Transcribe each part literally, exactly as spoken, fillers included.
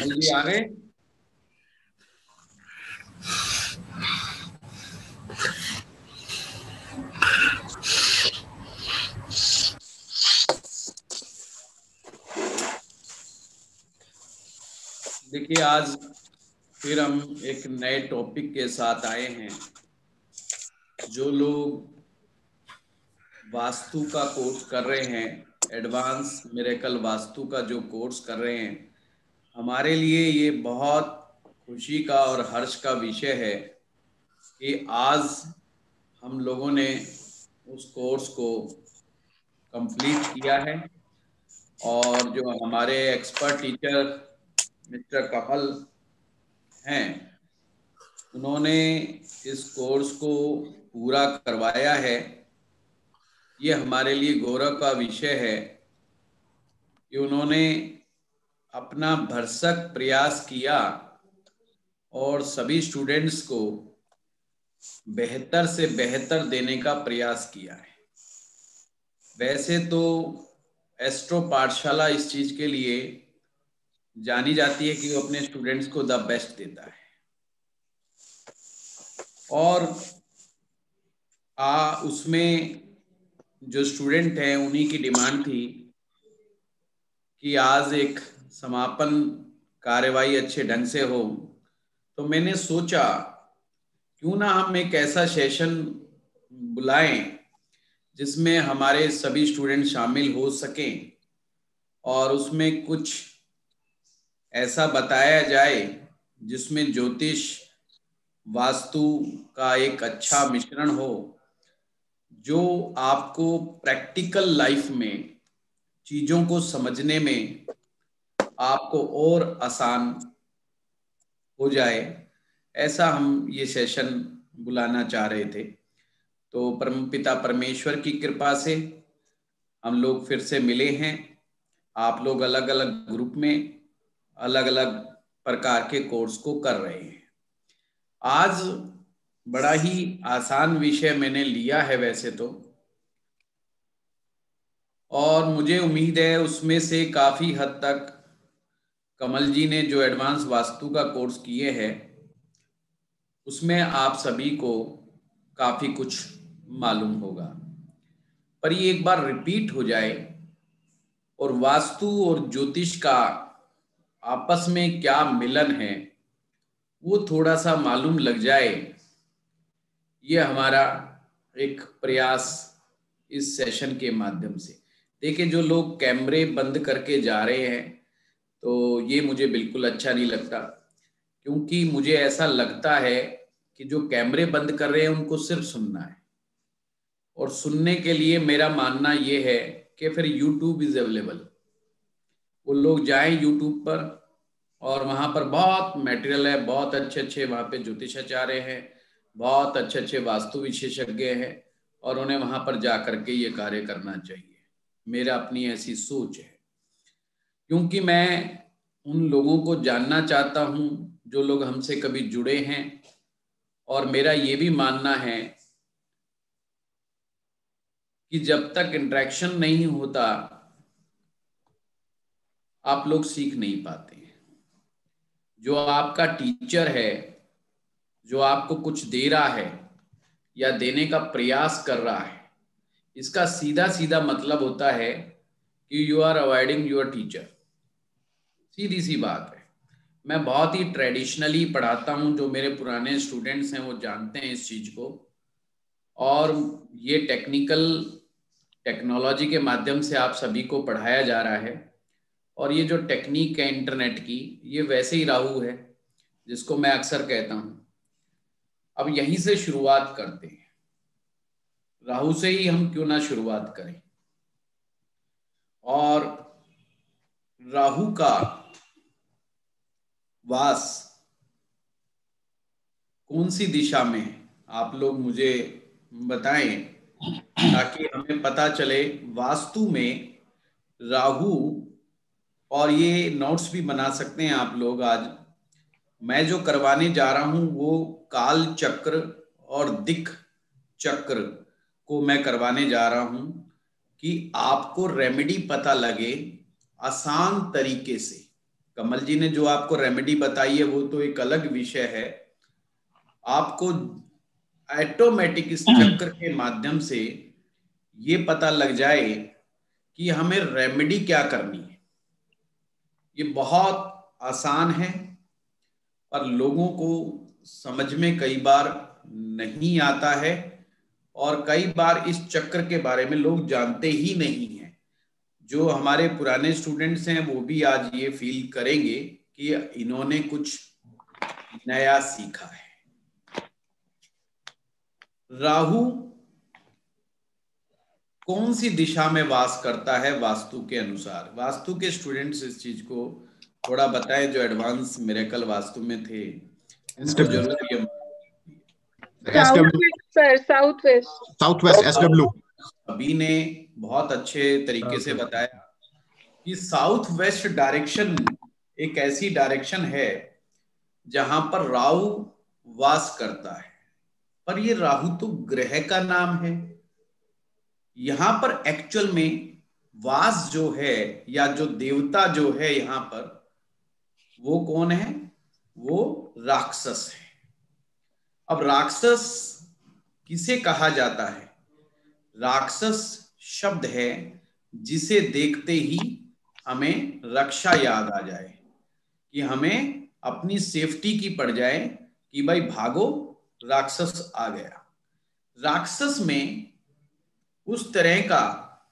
कमल जी आ गए। देखिए, आज फिर हम एक नए टॉपिक के साथ आए हैं। जो लोग वास्तु का कोर्स कर रहे हैं, एडवांस मिरेकल वास्तु का जो कोर्स कर रहे हैं, हमारे लिए ये बहुत खुशी का और हर्ष का विषय है कि आज हम लोगों ने उस कोर्स को कंप्लीट किया है। और जो हमारे एक्सपर्ट टीचर मिस्टर कमल हैं, उन्होंने इस कोर्स को पूरा करवाया है। ये हमारे लिए गौरव का विषय है कि उन्होंने अपना भरसक प्रयास किया और सभी स्टूडेंट्स को बेहतर से बेहतर देने का प्रयास किया है। वैसे तो एस्ट्रो पाठशाला इस चीज के लिए जानी जाती है कि वो अपने स्टूडेंट्स को द बेस्ट देता है। और आ उसमें जो स्टूडेंट हैं उन्हीं की डिमांड थी कि आज एक समापन कार्यवाही अच्छे ढंग से हो। तो मैंने सोचा क्यों ना हम एक ऐसा सेशन बुलाएं जिसमें हमारे सभी स्टूडेंट शामिल हो सकें और उसमें कुछ ऐसा बताया जाए जिसमें ज्योतिष वास्तु का एक अच्छा मिश्रण हो, जो आपको प्रैक्टिकल लाइफ में चीजों को समझने में आपको और आसान हो जाए। ऐसा हम ये सेशन बुलाना चाह रहे थे। तो परमपिता परमेश्वर की कृपा से हम लोग फिर से मिले हैं। आप लोग अलग अलग ग्रुप में अलग अलग प्रकार के कोर्स को कर रहे हैं। आज बड़ा ही आसान विषय मैंने लिया है वैसे तो, और मुझे उम्मीद है उसमें से काफी हद तक कमल जी ने जो एडवांस वास्तु का कोर्स किए हैं उसमें आप सभी को काफी कुछ मालूम होगा। पर ये एक बार रिपीट हो जाए और वास्तु और ज्योतिष का आपस में क्या मिलन है वो थोड़ा सा मालूम लग जाए, ये हमारा एक प्रयास इस सेशन के माध्यम से। देखिए, जो लोग कैमरे बंद करके जा रहे हैं तो ये मुझे बिल्कुल अच्छा नहीं लगता, क्योंकि मुझे ऐसा लगता है कि जो कैमरे बंद कर रहे हैं उनको सिर्फ सुनना है। और सुनने के लिए मेरा मानना ये है कि फिर यूट्यूब इज अवेलेबल। वो लोग जाएं यूट्यूब पर और वहां पर बहुत मटेरियल है, बहुत अच्छे अच्छे वहां पे ज्योतिषाचार्य हैं, बहुत अच्छे अच्छे वास्तु विशेषज्ञ हैं, और उन्हें वहां पर जा करके ये कार्य करना चाहिए। मेरा अपनी ऐसी सोच है, क्योंकि मैं उन लोगों को जानना चाहता हूं जो लोग हमसे कभी जुड़े हैं। और मेरा ये भी मानना है कि जब तक इंटरेक्शन नहीं होता आप लोग सीख नहीं पाते। जो आपका टीचर है, जो आपको कुछ दे रहा है या देने का प्रयास कर रहा है, इसका सीधा सीधा मतलब होता है कि you are avoiding your teacher. सीधी सी बात है। मैं बहुत ही ट्रेडिशनली पढ़ाता हूं, जो मेरे पुराने स्टूडेंट्स हैं वो जानते हैं इस चीज को। और ये टेक्निकल टेक्नोलॉजी के माध्यम से आप सभी को पढ़ाया जा रहा है। और ये जो टेक्निक है इंटरनेट की, ये वैसे ही राहु है जिसको मैं अक्सर कहता हूं। अब यहीं से शुरुआत करते हैं। राहु से ही हम क्यों ना शुरुआत करें। और राहु का वास कौन सी दिशा में है, आप लोग मुझे बताएं, ताकि हमें पता चले। वास्तु में राहु, और ये नोट्स भी बना सकते हैं आप लोग। आज मैं जो करवाने जा रहा हूं वो काल चक्र और दिक चक्र को मैं करवाने जा रहा हूं कि आपको रेमेडी पता लगे आसान तरीके से। कमल जी ने जो आपको रेमेडी बताई है वो तो एक अलग विषय है। आपको ऑटोमेटिक इस चक्र के माध्यम से ये पता लग जाए कि हमें रेमेडी क्या करनी है। ये बहुत आसान है पर लोगों को समझ में कई बार नहीं आता है और कई बार इस चक्र के बारे में लोग जानते ही नहीं हैं। जो हमारे पुराने स्टूडेंट्स हैं वो भी आज ये फील करेंगे कि इन्होंने कुछ नया सीखा है। राहु कौन सी दिशा में वास करता है वास्तु के अनुसार? वास्तु के स्टूडेंट्स इस चीज को थोड़ा बताएं, जो एडवांस मिरेकल वास्तु में थे इनको जरूर ये south west south west S W. अभी ने बहुत अच्छे तरीके से बताया कि साउथ वेस्ट डायरेक्शन एक ऐसी डायरेक्शन है जहां पर राहु वास करता है। पर ये राहु तो ग्रह का नाम है। यहां पर एक्चुअल में वास जो है या जो देवता जो है यहां पर वो कौन है? वो राक्षस है। अब राक्षस किसे कहा जाता है? राक्षस शब्द है जिसे देखते ही हमें रक्षा याद आ जाए, कि हमें अपनी सेफ्टी की पड़ जाए कि भाई भागो राक्षस आ गया। राक्षस में उस तरह का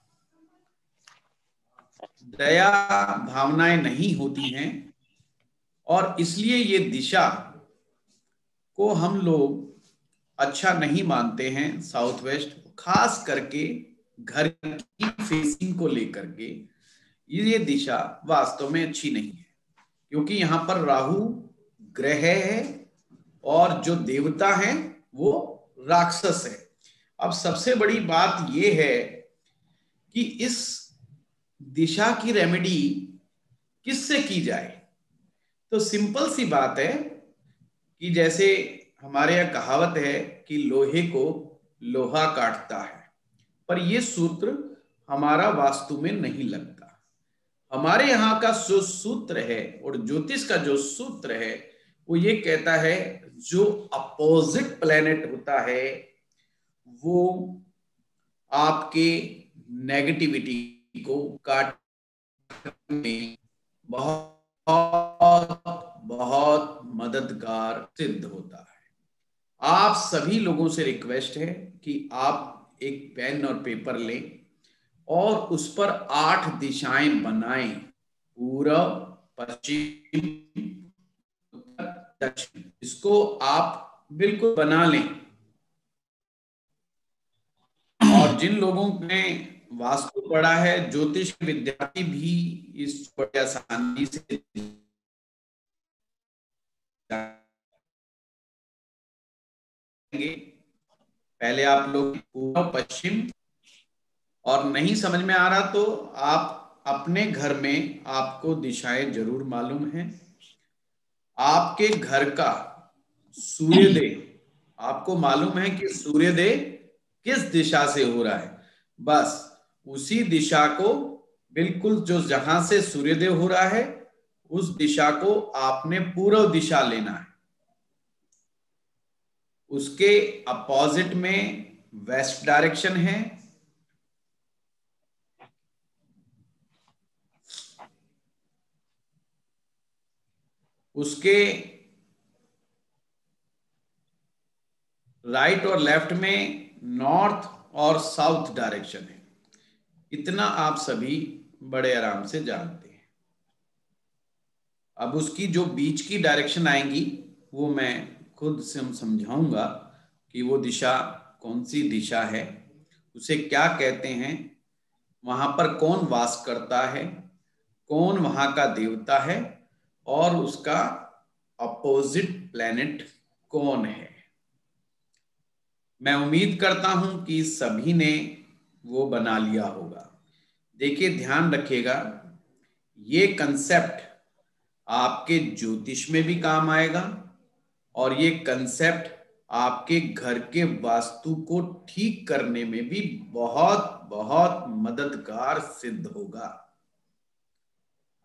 दया भावनाएं नहीं होती हैं और इसलिए ये दिशा को हम लोग अच्छा नहीं मानते हैं। साउथ वेस्ट खास करके घर की फेसिंग को लेकर के ये दिशा वास्तव में अच्छी नहीं है, क्योंकि यहां पर राहु ग्रह है और जो देवता हैं वो राक्षस है। अब सबसे बड़ी बात यह है कि इस दिशा की रेमेडी किससे की जाए? तो सिंपल सी बात है कि जैसे हमारे यहाँ कहावत है कि लोहे को लोहा काटता है, पर यह सूत्र हमारा वास्तु में नहीं लगता। हमारे यहाँ का जो सूत्र है और ज्योतिष का जो सूत्र है वो ये कहता है जो अपोजिट प्लेनेट होता है वो आपके नेगेटिविटी को काटने में बहुत बहुत मददगार सिद्ध होता है। आप सभी लोगों से रिक्वेस्ट है कि आप एक पेन और पेपर लें और उस पर आठ दिशाएं बनाएं, पूरब, पश्चिम, उत्तर, दक्षिण। इसको आप बिल्कुल बना लें। और जिन लोगों ने वास्तु पढ़ा है, ज्योतिष विद्यार्थी भी इस बड़ी आसानी से पहले आप लोग पूर्व पश्चिम, और नहीं समझ में आ रहा तो आप अपने घर में आपको दिशाएं जरूर मालूम हैं। आपके घर का सूर्योदय आपको मालूम है कि सूर्योदय किस दिशा से हो रहा है, बस उसी दिशा को बिल्कुल जो जहां से सूर्योदय हो रहा है उस दिशा को आपने पूर्व दिशा लेना है। उसके अपोजिट में वेस्ट डायरेक्शन है, उसके राइट और लेफ्ट में नॉर्थ और साउथ डायरेक्शन है। इतना आप सभी बड़े आराम से जानते हैं। अब उसकी जो बीच की डायरेक्शन आएंगी वो मैं खुद से समझाऊंगा कि वो दिशा कौन सी दिशा है, उसे क्या कहते हैं, वहां पर कौन वास करता है, कौन वहां का देवता है और उसका अपोजिट प्लेनेट कौन है। मैं उम्मीद करता हूं कि सभी ने वो बना लिया होगा। देखिए, ध्यान रखिएगा, ये कंसेप्ट आपके ज्योतिष में भी काम आएगा और ये कंसेप्ट आपके घर के वास्तु को ठीक करने में भी बहुत बहुत मददगार सिद्ध होगा।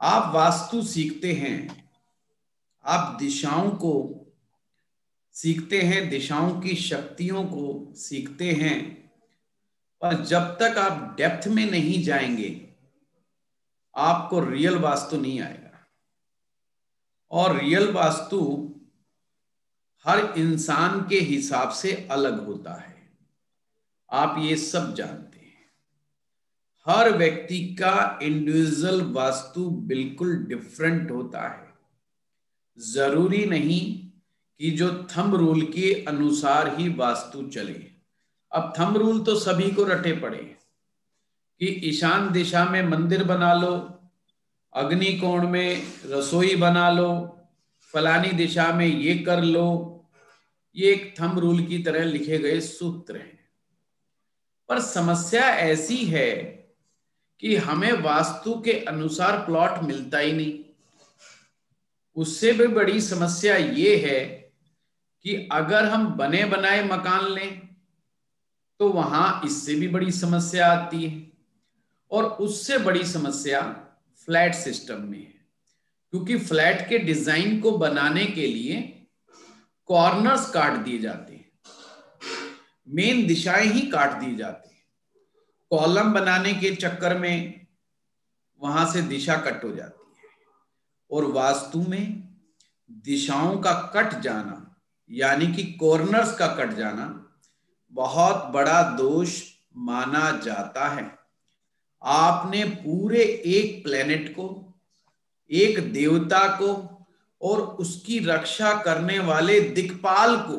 आप वास्तु सीखते हैं, आप दिशाओं को सीखते हैं, दिशाओं की शक्तियों को सीखते हैं, पर जब तक आप डेप्थ में नहीं जाएंगे आपको रियल वास्तु नहीं आएगा। और रियल वास्तु हर इंसान के हिसाब से अलग होता है, आप ये सब जानते हैं। हर व्यक्ति का इंडिविजुअल वास्तु बिल्कुल डिफरेंट होता है। जरूरी नहीं कि जो थंब रूल के अनुसार ही वास्तु चले। अब थंब रूल तो सभी को रटे पड़े कि ईशान दिशा में मंदिर बना लो, अग्नि कोण में रसोई बना लो, फलानी दिशा में ये कर लो। ये एक थंब रूल की तरह लिखे गए सूत्र हैं, पर समस्या ऐसी है कि हमें वास्तु के अनुसार प्लॉट मिलता ही नहीं। उससे भी बड़ी समस्या ये है कि अगर हम बने बनाए मकान लें तो वहां इससे भी बड़ी समस्या आती है। और उससे बड़ी समस्या फ्लैट सिस्टम में है, क्योंकि फ्लैट के डिजाइन को बनाने के लिए कॉर्नर्स काट दिए जाते हैं, मेन दिशाएं ही काट दी जाती हैं। कॉलम बनाने के चक्कर में वहां से दिशा कट हो जाती है। और वास्तु में दिशाओं का कट जाना यानी कि कॉर्नर्स का कट जाना बहुत बड़ा दोष माना जाता है। आपने पूरे एक प्लेनेट को, एक देवता को और उसकी रक्षा करने वाले दिक्पाल को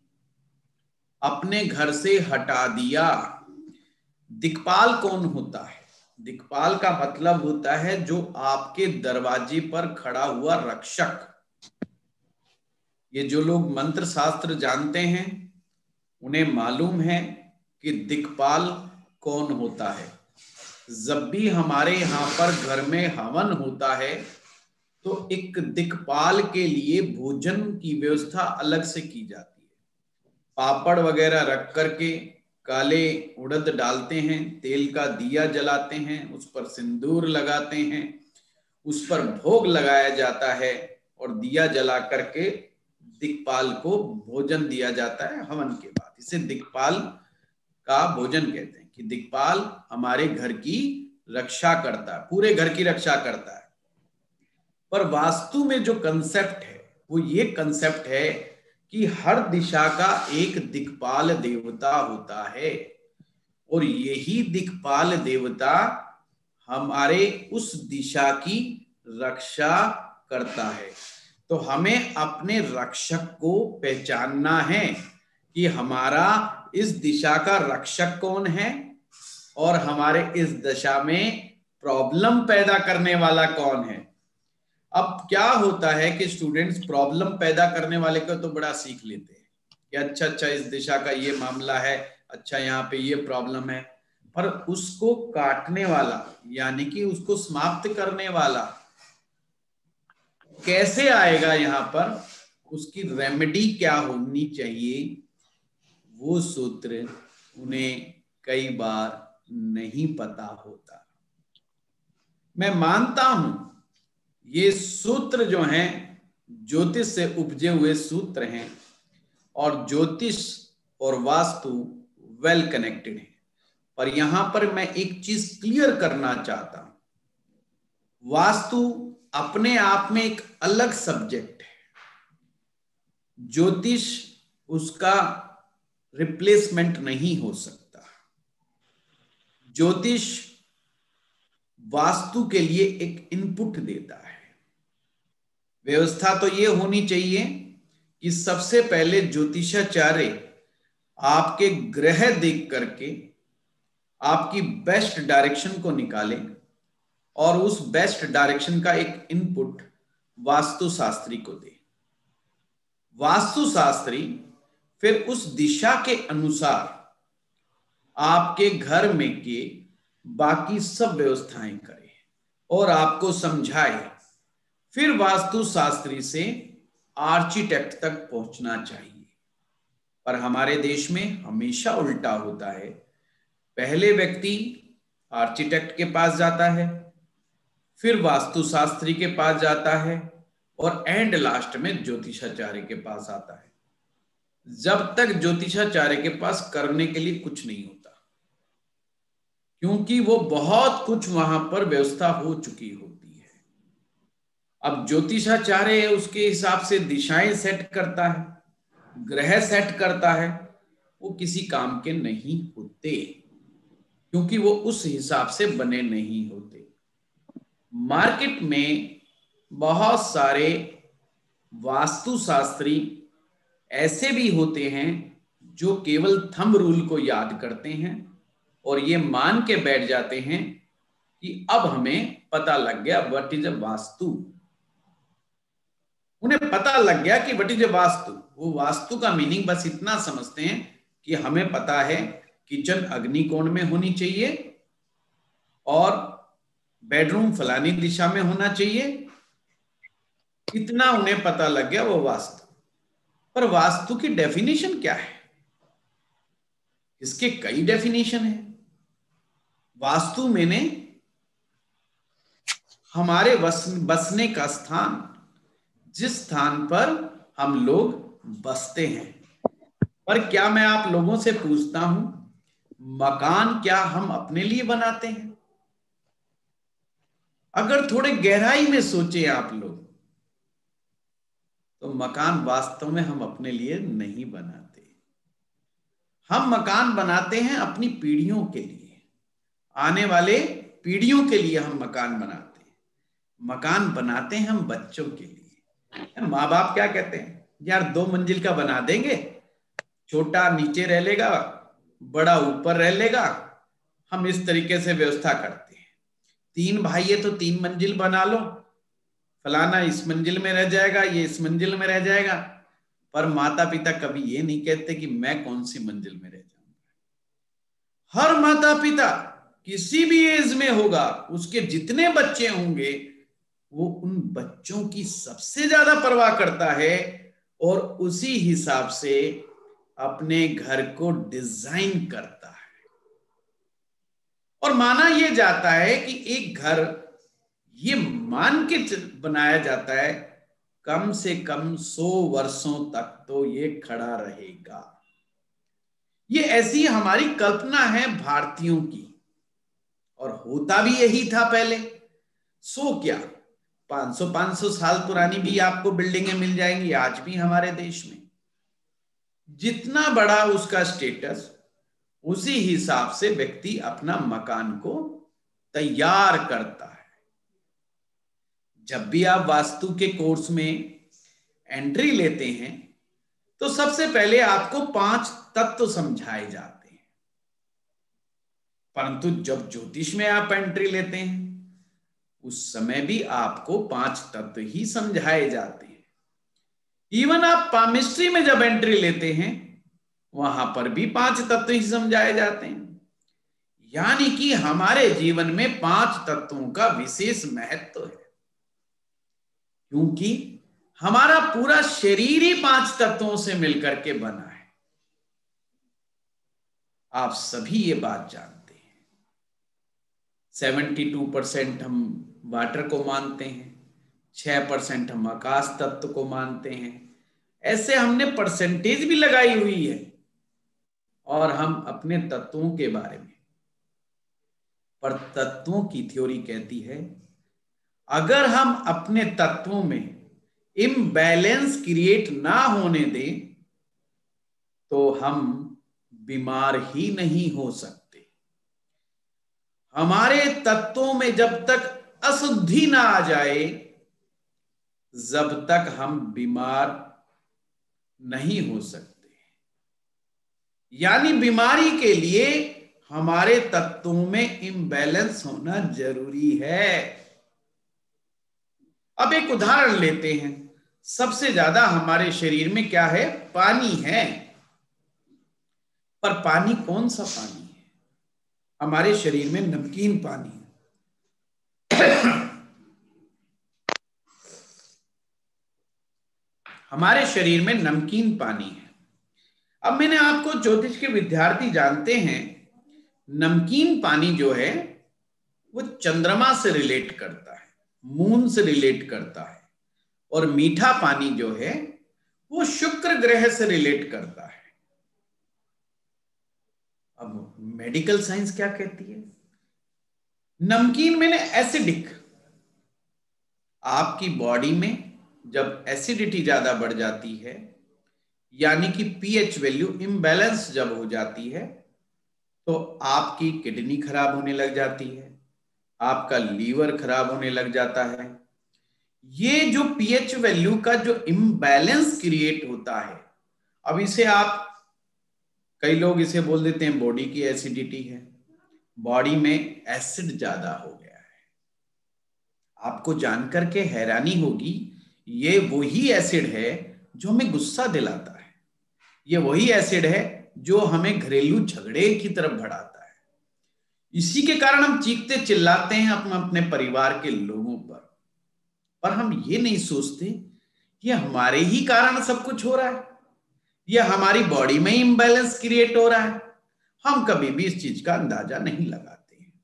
अपने घर से हटा दिया। दिक्पाल कौन होता है? दिक्पाल का मतलब होता है जो आपके दरवाजे पर खड़ा हुआ रक्षक। ये जो लोग मंत्र शास्त्र जानते हैं उन्हें मालूम है कि दिक्पाल कौन होता है। जब भी हमारे यहाँ पर घर में हवन होता है तो एक दिक्पाल के लिए भोजन की व्यवस्था अलग से की जाती है। पापड़ वगैरह रख करके काले उड़द डालते हैं, तेल का दिया जलाते हैं, उस पर सिंदूर लगाते हैं, उस पर भोग लगाया जाता है और दिया जला करके दिक्पाल को भोजन दिया जाता है हवन के बाद। इसे दिक्पाल का भोजन कहते हैं कि दिक्पाल हमारे घर की रक्षा करता है, पूरे घर की रक्षा करता है। पर वास्तु में जो कंसेप्ट है वो ये कंसेप्ट है कि हर दिशा का एक दिक्पाल देवता होता है और यही दिक्पाल देवता हमारे उस दिशा की रक्षा करता है। तो हमें अपने रक्षक को पहचानना है कि हमारा इस दिशा का रक्षक कौन है और हमारे इस दिशा में प्रॉब्लम पैदा करने वाला कौन है। अब क्या होता है कि स्टूडेंट्स प्रॉब्लम पैदा करने वाले को तो बड़ा सीख लेते हैं कि अच्छा अच्छा इस दिशा का ये मामला है, अच्छा यहाँ पे ये प्रॉब्लम है, पर उसको काटने वाला यानी कि उसको समाप्त करने वाला कैसे आएगा, यहाँ पर उसकी रेमेडी क्या होनी चाहिए, वो सूत्र उन्हें कई बार नहीं पता होता। मैं मानता हूं ये सूत्र जो हैं ज्योतिष से उपजे हुए सूत्र हैं और ज्योतिष और वास्तु वेल कनेक्टेड है, पर यहां पर मैं एक चीज क्लियर करना चाहता हूं। वास्तु अपने आप में एक अलग सब्जेक्ट है, ज्योतिष उसका रिप्लेसमेंट नहीं हो सकता। ज्योतिष वास्तु के लिए एक इनपुट देता है। व्यवस्था तो ये होनी चाहिए कि सबसे पहले ज्योतिषाचार्य आपके ग्रह देख करके आपकी बेस्ट डायरेक्शन को निकाले और उस बेस्ट डायरेक्शन का एक इनपुट वास्तु शास्त्री को दे। वास्तु शास्त्री फिर उस दिशा के अनुसार आपके घर में के बाकी सब व्यवस्थाएं करे और आपको समझाए। फिर वास्तु शास्त्री से आर्किटेक्ट तक पहुंचना चाहिए। पर हमारे देश में हमेशा उल्टा होता है। पहले व्यक्ति आर्किटेक्ट के पास जाता है, फिर वास्तुशास्त्री के पास जाता है और एंड लास्ट में ज्योतिषाचार्य के पास आता है, जब तक ज्योतिषाचार्य के पास करने के लिए कुछ नहीं होता, क्योंकि वो बहुत कुछ वहां पर व्यवस्था हो चुकी होती है। अब ज्योतिषाचार्य उसके हिसाब से दिशाएं सेट करता है, ग्रह सेट करता है, वो किसी काम के नहीं होते, क्योंकि वो उस हिसाब से बने नहीं होते। मार्केट में बहुत सारे वास्तुशास्त्री ऐसे भी होते हैं जो केवल थंब रूल को याद करते हैं और ये मान के बैठ जाते हैं कि अब हमें पता लग गया व्हाट इज अ वास्तु। उन्हें पता लग गया कि व्हाट इज अ वास्तु। वो वास्तु का मीनिंग बस इतना समझते हैं कि हमें पता है किचन अग्निकोण में होनी चाहिए और बेडरूम फलानी दिशा में होना चाहिए, इतना उन्हें पता लग गया वो वास्तु। पर वास्तु की डेफिनेशन क्या है? इसके कई डेफिनेशन है। वास्तु मैंने हमारे बसने का स्थान, जिस स्थान पर हम लोग बसते हैं। पर क्या मैं आप लोगों से पूछता हूं, मकान क्या हम अपने लिए बनाते हैं? अगर थोड़े गहराई में सोचें आप लोग, तो मकान वास्तव में हम अपने लिए नहीं बनाते। हम मकान बनाते हैं अपनी पीढ़ियों के लिए, आने वाले पीढ़ियों के लिए हम मकान बनाते हैं। मकान बनाते हैं हम बच्चों के लिए। माँ बाप क्या कहते हैं, यार दो मंजिल का बना देंगे, छोटा नीचे रह लेगा, बड़ा ऊपर रह लेगा, हम इस तरीके से व्यवस्था करते हैं। तीन भाई है तो तीन मंजिल बना लो, फलाना इस मंजिल में रह जाएगा, ये इस मंजिल में रह जाएगा। पर माता पिता कभी ये नहीं कहते कि मैं कौन सी मंजिल में रह जाऊंगा। हर माता पिता किसी भी एज में होगा, उसके जितने बच्चे होंगे, वो उन बच्चों की सबसे ज्यादा परवाह करता है और उसी हिसाब से अपने घर को डिजाइन करता है। और माना यह जाता है कि एक घर ये मान के बनाया जाता है कम से कम सौ वर्षों तक तो ये खड़ा रहेगा। ये ऐसी हमारी कल्पना है भारतीयों की, और होता भी यही था पहले। सो क्या पाँच सौ पाँच सौ साल पुरानी भी आपको बिल्डिंगें मिल जाएंगी आज भी हमारे देश में। जितना बड़ा उसका स्टेटस, उसी हिसाब से व्यक्ति अपना मकान को तैयार करता है। जब भी आप वास्तु के कोर्स में एंट्री लेते हैं तो सबसे पहले आपको पांच तत्व समझाए जाते हैं, परंतु जब ज्योतिष में आप एंट्री लेते हैं उस समय भी आपको पांच तत्व ही समझाए जाते हैं। इवन आप केमिस्ट्री में जब एंट्री लेते हैं वहां पर भी पांच तत्व ही समझाए जाते हैं। यानी कि हमारे जीवन में पांच तत्वों का विशेष महत्व है, क्योंकि हमारा पूरा शरीर ही पांच तत्वों से मिलकर के बना है। आप सभी ये बात जानते हैं। बहत्तर परसेंट हम वाटर को मानते हैं, छह परसेंट हम आकाश तत्व को मानते हैं। ऐसे हमने परसेंटेज भी लगाई हुई है और हम अपने तत्वों के बारे में। पर तत्वों की थ्योरी कहती है अगर हम अपने तत्वों में इम्बैलेंस क्रिएट ना होने दें तो हम बीमार ही नहीं हो सकते। हमारे तत्वों में जब तक अशुद्धि ना आ जाए जब तक हम बीमार नहीं हो सकते। यानी बीमारी के लिए हमारे तत्वों में इम्बैलेंस होना जरूरी है। अब एक उदाहरण लेते हैं। सबसे ज्यादा हमारे शरीर में क्या है? पानी है। पर पानी कौन सा पानी है? हमारे शरीर में नमकीन पानी है। हमारे शरीर में नमकीन पानी है। अब मैंने आपको, ज्योतिष के विद्यार्थी जानते हैं, नमकीन पानी जो है वो चंद्रमा से रिलेट करता है। मून से रिलेट करता है, और मीठा पानी जो है वो शुक्र ग्रह से रिलेट करता है। अब मेडिकल साइंस क्या कहती है? नमकीन में एसिडिक, आपकी बॉडी में जब एसिडिटी ज्यादा बढ़ जाती है, यानी कि पीएच वैल्यू इम्बैलेंस जब हो जाती है, तो आपकी किडनी खराब होने लग जाती है, आपका लीवर खराब होने लग जाता है। ये जो पीएच वैल्यू का जो इम्बैलेंस क्रिएट होता है, अब इसे आप, कई लोग इसे बोल देते हैं बॉडी की एसिडिटी है, बॉडी में एसिड ज्यादा हो गया है। आपको जानकर के हैरानी होगी, ये वही एसिड है जो हमें गुस्सा दिलाता है, ये वही एसिड है जो हमें घरेलू झगड़े की तरफ बढ़ाता है। इसी के कारण हम चीखते चिल्लाते हैं अपने अपने परिवार के लोगों पर, पर हम ये नहीं सोचते ये हमारे ही कारण सब कुछ हो रहा है, ये हमारी बॉडी में इम्बैलेंस क्रिएट हो रहा है। हम कभी भी इस चीज का अंदाजा नहीं लगाते हैं।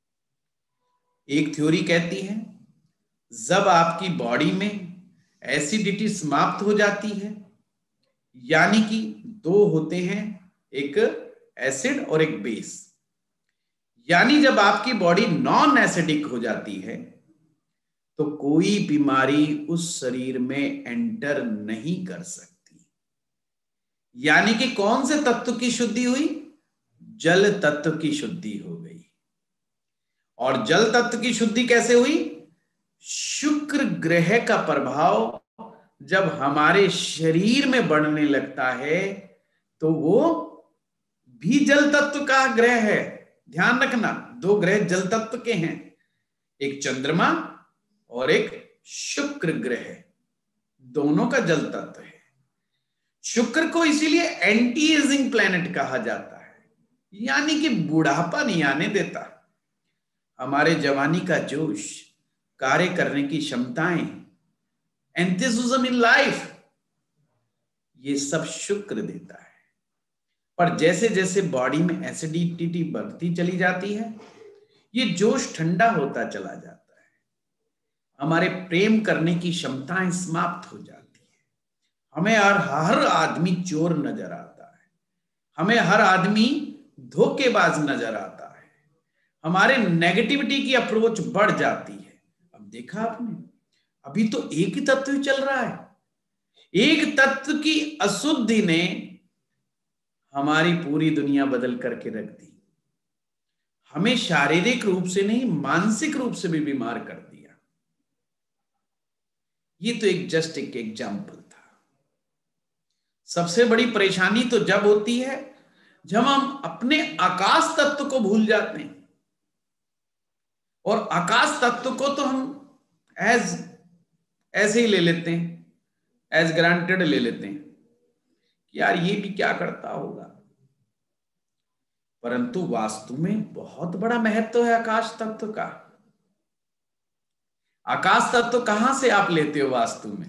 एक थ्योरी कहती है, जब आपकी बॉडी में एसिडिटी समाप्त हो जाती है, यानी कि दो होते हैं, एक एसिड और एक बेस, यानी जब आपकी बॉडी नॉन एसिडिक हो जाती है तो कोई बीमारी उस शरीर में एंटर नहीं कर सकती। यानी कि कौन से तत्व की शुद्धि हुई? जल तत्व की शुद्धि हो गई। और जल तत्व की शुद्धि कैसे हुई? शुक्र ग्रह का प्रभाव जब हमारे शरीर में बढ़ने लगता है तो वो भी जल तत्व का ग्रह है। ध्यान रखना, दो ग्रह जल तत्व के हैं, एक चंद्रमा और एक शुक्र ग्रह, दोनों का जल तत्व है। शुक्र को इसीलिए एंटी एजिंग प्लैनेट कहा जाता है, यानी कि बुढ़ापा नहीं आने देता। हमारे जवानी का जोश, कार्य करने की क्षमताएं, एंथुसिज्म इन लाइफ, ये सब शुक्र देता है। पर जैसे जैसे बॉडी में एसिडिटी बढ़ती चली जाती है, ये जोश ठंडा होता चला जाता है, हमारे प्रेम करने की क्षमताएं समाप्त हो जाती है, हमें हर हर आदमी चोर नजर आता है, हमें हर आदमी धोखेबाज नजर आता है, हमारे नेगेटिविटी की अप्रोच बढ़ जाती है। अब देखा आपने, अभी तो एक ही तत्व ही चल रहा है, एक तत्व की अशुद्धि ने हमारी पूरी दुनिया बदल करके रख दी, हमें शारीरिक रूप से नहीं मानसिक रूप से भी बीमार कर दिया। ये तो एक जस्ट एक एग्जाम्पल था। सबसे बड़ी परेशानी तो जब होती है जब हम अपने आकाश तत्व को भूल जाते हैं, और आकाश तत्व को तो हम एज ऐसे ही ले लेते हैं, एज ग्रांटेड ले लेते हैं कि यार ये भी क्या करता होगा, परंतु वास्तु में बहुत बड़ा महत्व है आकाश तत्व का। आकाश तत्व कहां से आप लेते हो वास्तु में?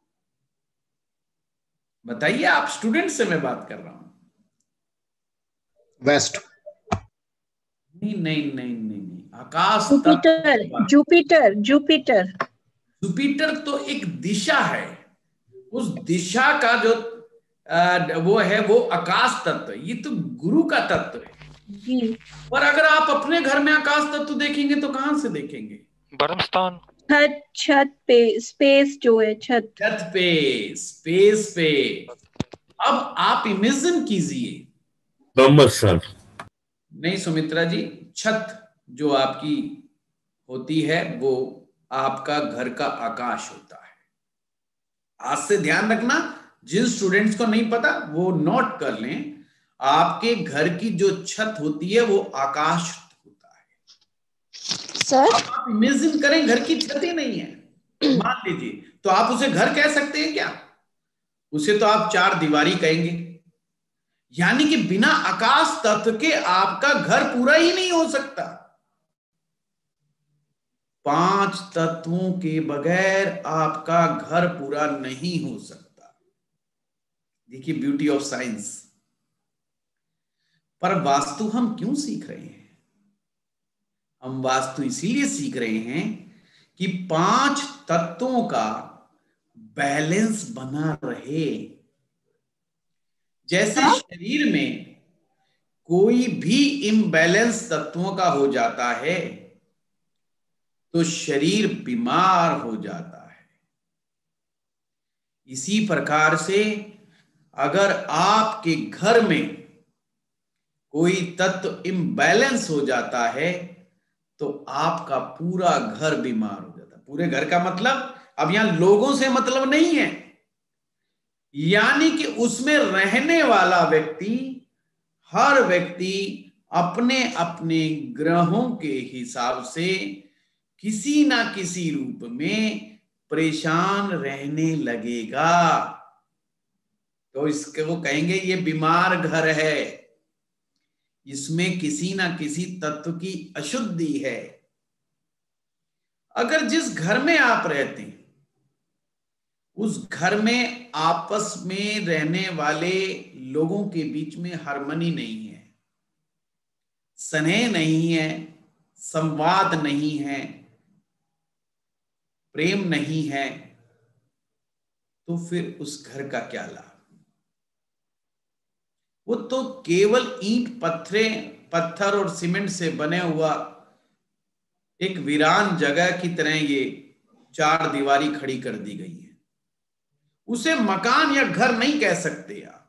बताइए, आप स्टूडेंट से मैं बात कर रहा हूं। वेस्ट। नहीं नहीं नहीं नहीं नहीं, आकाश जुपिटर जुपिटर जुपिटर जुपिटर तो एक दिशा है, उस दिशा का जो आ, वो है वो आकाश तत्व, ये तो गुरु का तत्व है जी। पर अगर आप अपने घर में आकाश तत्व देखेंगे तो कहां से देखेंगे? ब्रह्मस्थान, छत छत पे, स्पेस जो है, छत छत पे, स्पेस पे। अब आप इमेजिन कीजिए, ब्रह्मस्थान नहीं सुमित्रा जी, छत जो आपकी होती है वो आपका घर का आकाश होता है। आज से ध्यान रखना, जिन स्टूडेंट्स को नहीं पता वो नोट कर लें, आपके घर की जो छत होती है वो आकाश होता है। सर आप इमेजिन करें, घर की छत ही नहीं है मान लीजिए, तो आप उसे घर कह सकते हैं क्या? उसे तो आप चार दीवारी कहेंगे। यानी कि बिना आकाश तत्व के आपका घर पूरा ही नहीं हो सकता। पांच तत्वों के बगैर आपका घर पूरा नहीं हो सकता। देखिए ब्यूटी ऑफ साइंस। पर वास्तु हम क्यों सीख रहे हैं? हम वास्तु इसीलिए सीख रहे हैं कि पांच तत्वों का बैलेंस बना रहे। जैसे शरीर में कोई भी इम्बैलेंस तत्वों का हो जाता है तो शरीर बीमार हो जाता है। इसी प्रकार से अगर आपके घर में कोई तत्व इम्बैलेंस हो जाता है तो आपका पूरा घर बीमार हो जाता है। पूरे घर का मतलब अब यहां लोगों से मतलब नहीं है, यानी कि उसमें रहने वाला व्यक्ति, हर व्यक्ति अपने अपने ग्रहों के हिसाब से किसी ना किसी रूप में परेशान रहने लगेगा। तो इसके वो कहेंगे ये बीमार घर है, इसमें किसी ना किसी तत्व की अशुद्धि है। अगर जिस घर में आप रहते हैं उस घर में आपस में रहने वाले लोगों के बीच में हार्मनी नहीं है, स्नेह नहीं है, संवाद नहीं है, प्रेम नहीं है, तो फिर उस घर का क्या लाभ? वो तो केवल ईंट पत्थरे पत्थर और सीमेंट से बने हुआ एक वीरान जगह की तरह ये चार दीवारी खड़ी कर दी गई है। उसे मकान या घर नहीं कह सकते आप।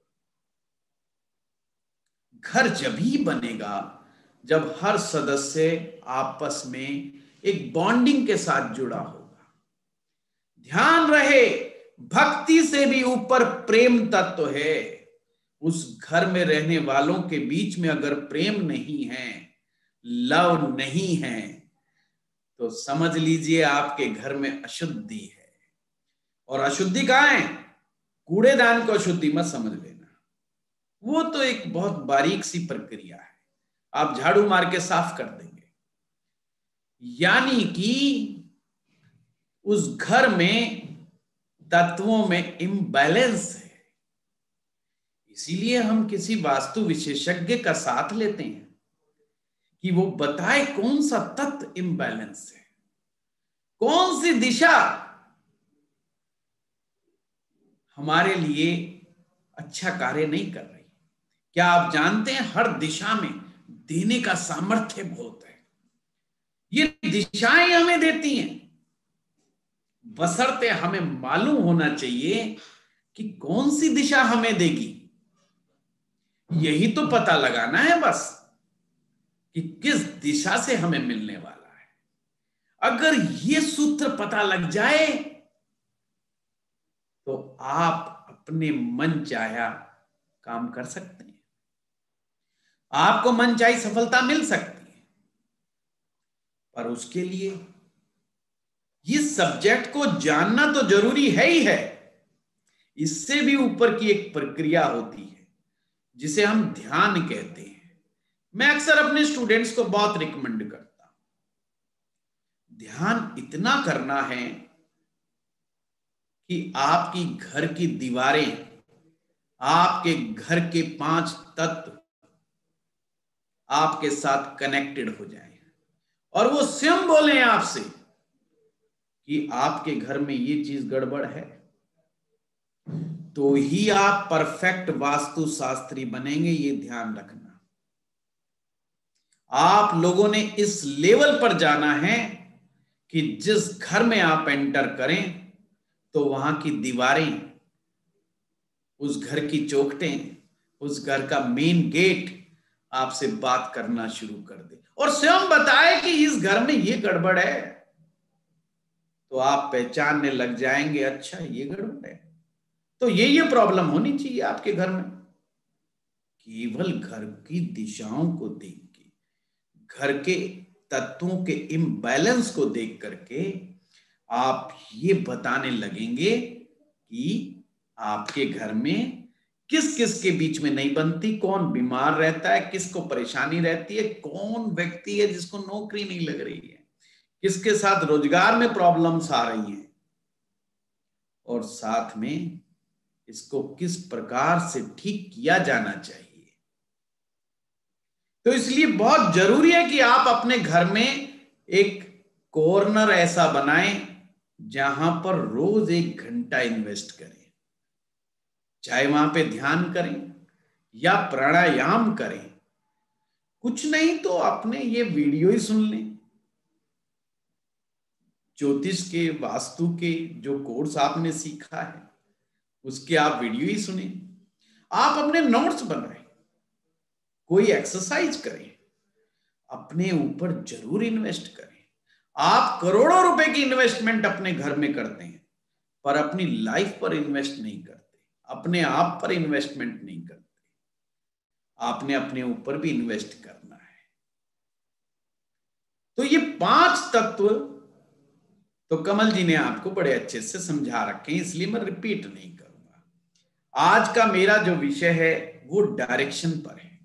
घर जब ही बनेगा जब हर सदस्य आपस में एक बॉन्डिंग के साथ जुड़ा होगा। ध्यान रहे, भक्ति से भी ऊपर प्रेम तत्व है। उस घर में रहने वालों के बीच में अगर प्रेम नहीं है, लव नहीं है, तो समझ लीजिए आपके घर में अशुद्धि है। और अशुद्धि कहां है? कूड़ेदान को अशुद्धि मत समझ लेना, वो तो एक बहुत बारीक सी प्रक्रिया है, आप झाड़ू मार के साफ कर देंगे। यानी कि उस घर में तत्वों में इम्बैलेंस है। इसीलिए हम किसी वास्तु विशेषज्ञ का साथ लेते हैं कि वो बताए कौन सा तत्व इम्बैलेंस है, कौन सी दिशा हमारे लिए अच्छा कार्य नहीं कर रही। क्या आप जानते हैं हर दिशा में देने का सामर्थ्य बहुत है। ये दिशाएं हमें देती हैं, बशर्ते हमें मालूम होना चाहिए कि कौन सी दिशा हमें देगी। यही तो पता लगाना है बस कि किस दिशा से हमें मिलने वाला है। अगर ये सूत्र पता लग जाए तो आप अपने मन चाहा काम कर सकते हैं, आपको मन चाही सफलता मिल सकती है। पर उसके लिए इस सब्जेक्ट को जानना तो जरूरी है ही है। इससे भी ऊपर की एक प्रक्रिया होती है जिसे हम ध्यान कहते हैं। मैं अक्सर अपने स्टूडेंट्स को बहुत रिकमेंड करता हूं। ध्यान इतना करना है कि आपकी घर की दीवारें, आपके घर के पांच तत्व आपके साथ कनेक्टेड हो जाएं और वो स्वयं बोलें आपसे कि आपके घर में ये चीज गड़बड़ है, तो ही आप परफेक्ट वास्तु शास्त्री बनेंगे। ये ध्यान रखना। आप लोगों ने इस लेवल पर जाना है कि जिस घर में आप एंटर करें तो वहां की दीवारें, उस घर की चौखटें, उस घर का मेन गेट आपसे बात करना शुरू कर दे और स्वयं बताए कि इस घर में ये गड़बड़ है। तो आप पहचानने लग जाएंगे, अच्छा ये गड़बड़ है, तो ये ये प्रॉब्लम होनी चाहिए आपके घर में। केवल घर की दिशाओं को देख के, घर के तत्वों के इम्बैलेंस को देख करके आप ये बताने लगेंगे कि आपके घर में किस किस के बीच में नहीं बनती, कौन बीमार रहता है, किसको परेशानी रहती है, कौन व्यक्ति है जिसको नौकरी नहीं लग रही है, किसके साथ रोजगार में प्रॉब्लम्स आ रही हैं, और साथ में इसको किस प्रकार से ठीक किया जाना चाहिए। तो इसलिए बहुत जरूरी है कि आप अपने घर में एक कॉर्नर ऐसा बनाएं जहां पर रोज एक घंटा इन्वेस्ट करें, चाहे वहां पे ध्यान करें या प्राणायाम करें, कुछ नहीं तो अपने ये वीडियो ही सुन लें। ज्योतिष के, वास्तु के जो कोर्स आपने सीखा है उसके आप वीडियो ही सुने, आप अपने नोट्स बनाएं, कोई एक्सरसाइज करें, अपने ऊपर जरूर इन्वेस्ट करें। आप करोड़ों रुपए की इन्वेस्टमेंट अपने घर में करते हैं पर अपनी लाइफ पर इन्वेस्ट नहीं करते, अपने आप पर इन्वेस्टमेंट नहीं करते। आपने अपने ऊपर भी इन्वेस्ट करना है। तो ये पांच तत्व तो कमल जी ने आपको बड़े अच्छे से समझा रखे हैं, इसलिए मैं रिपीट नहीं करूंगा। आज का मेरा जो विषय है वो डायरेक्शन पर है।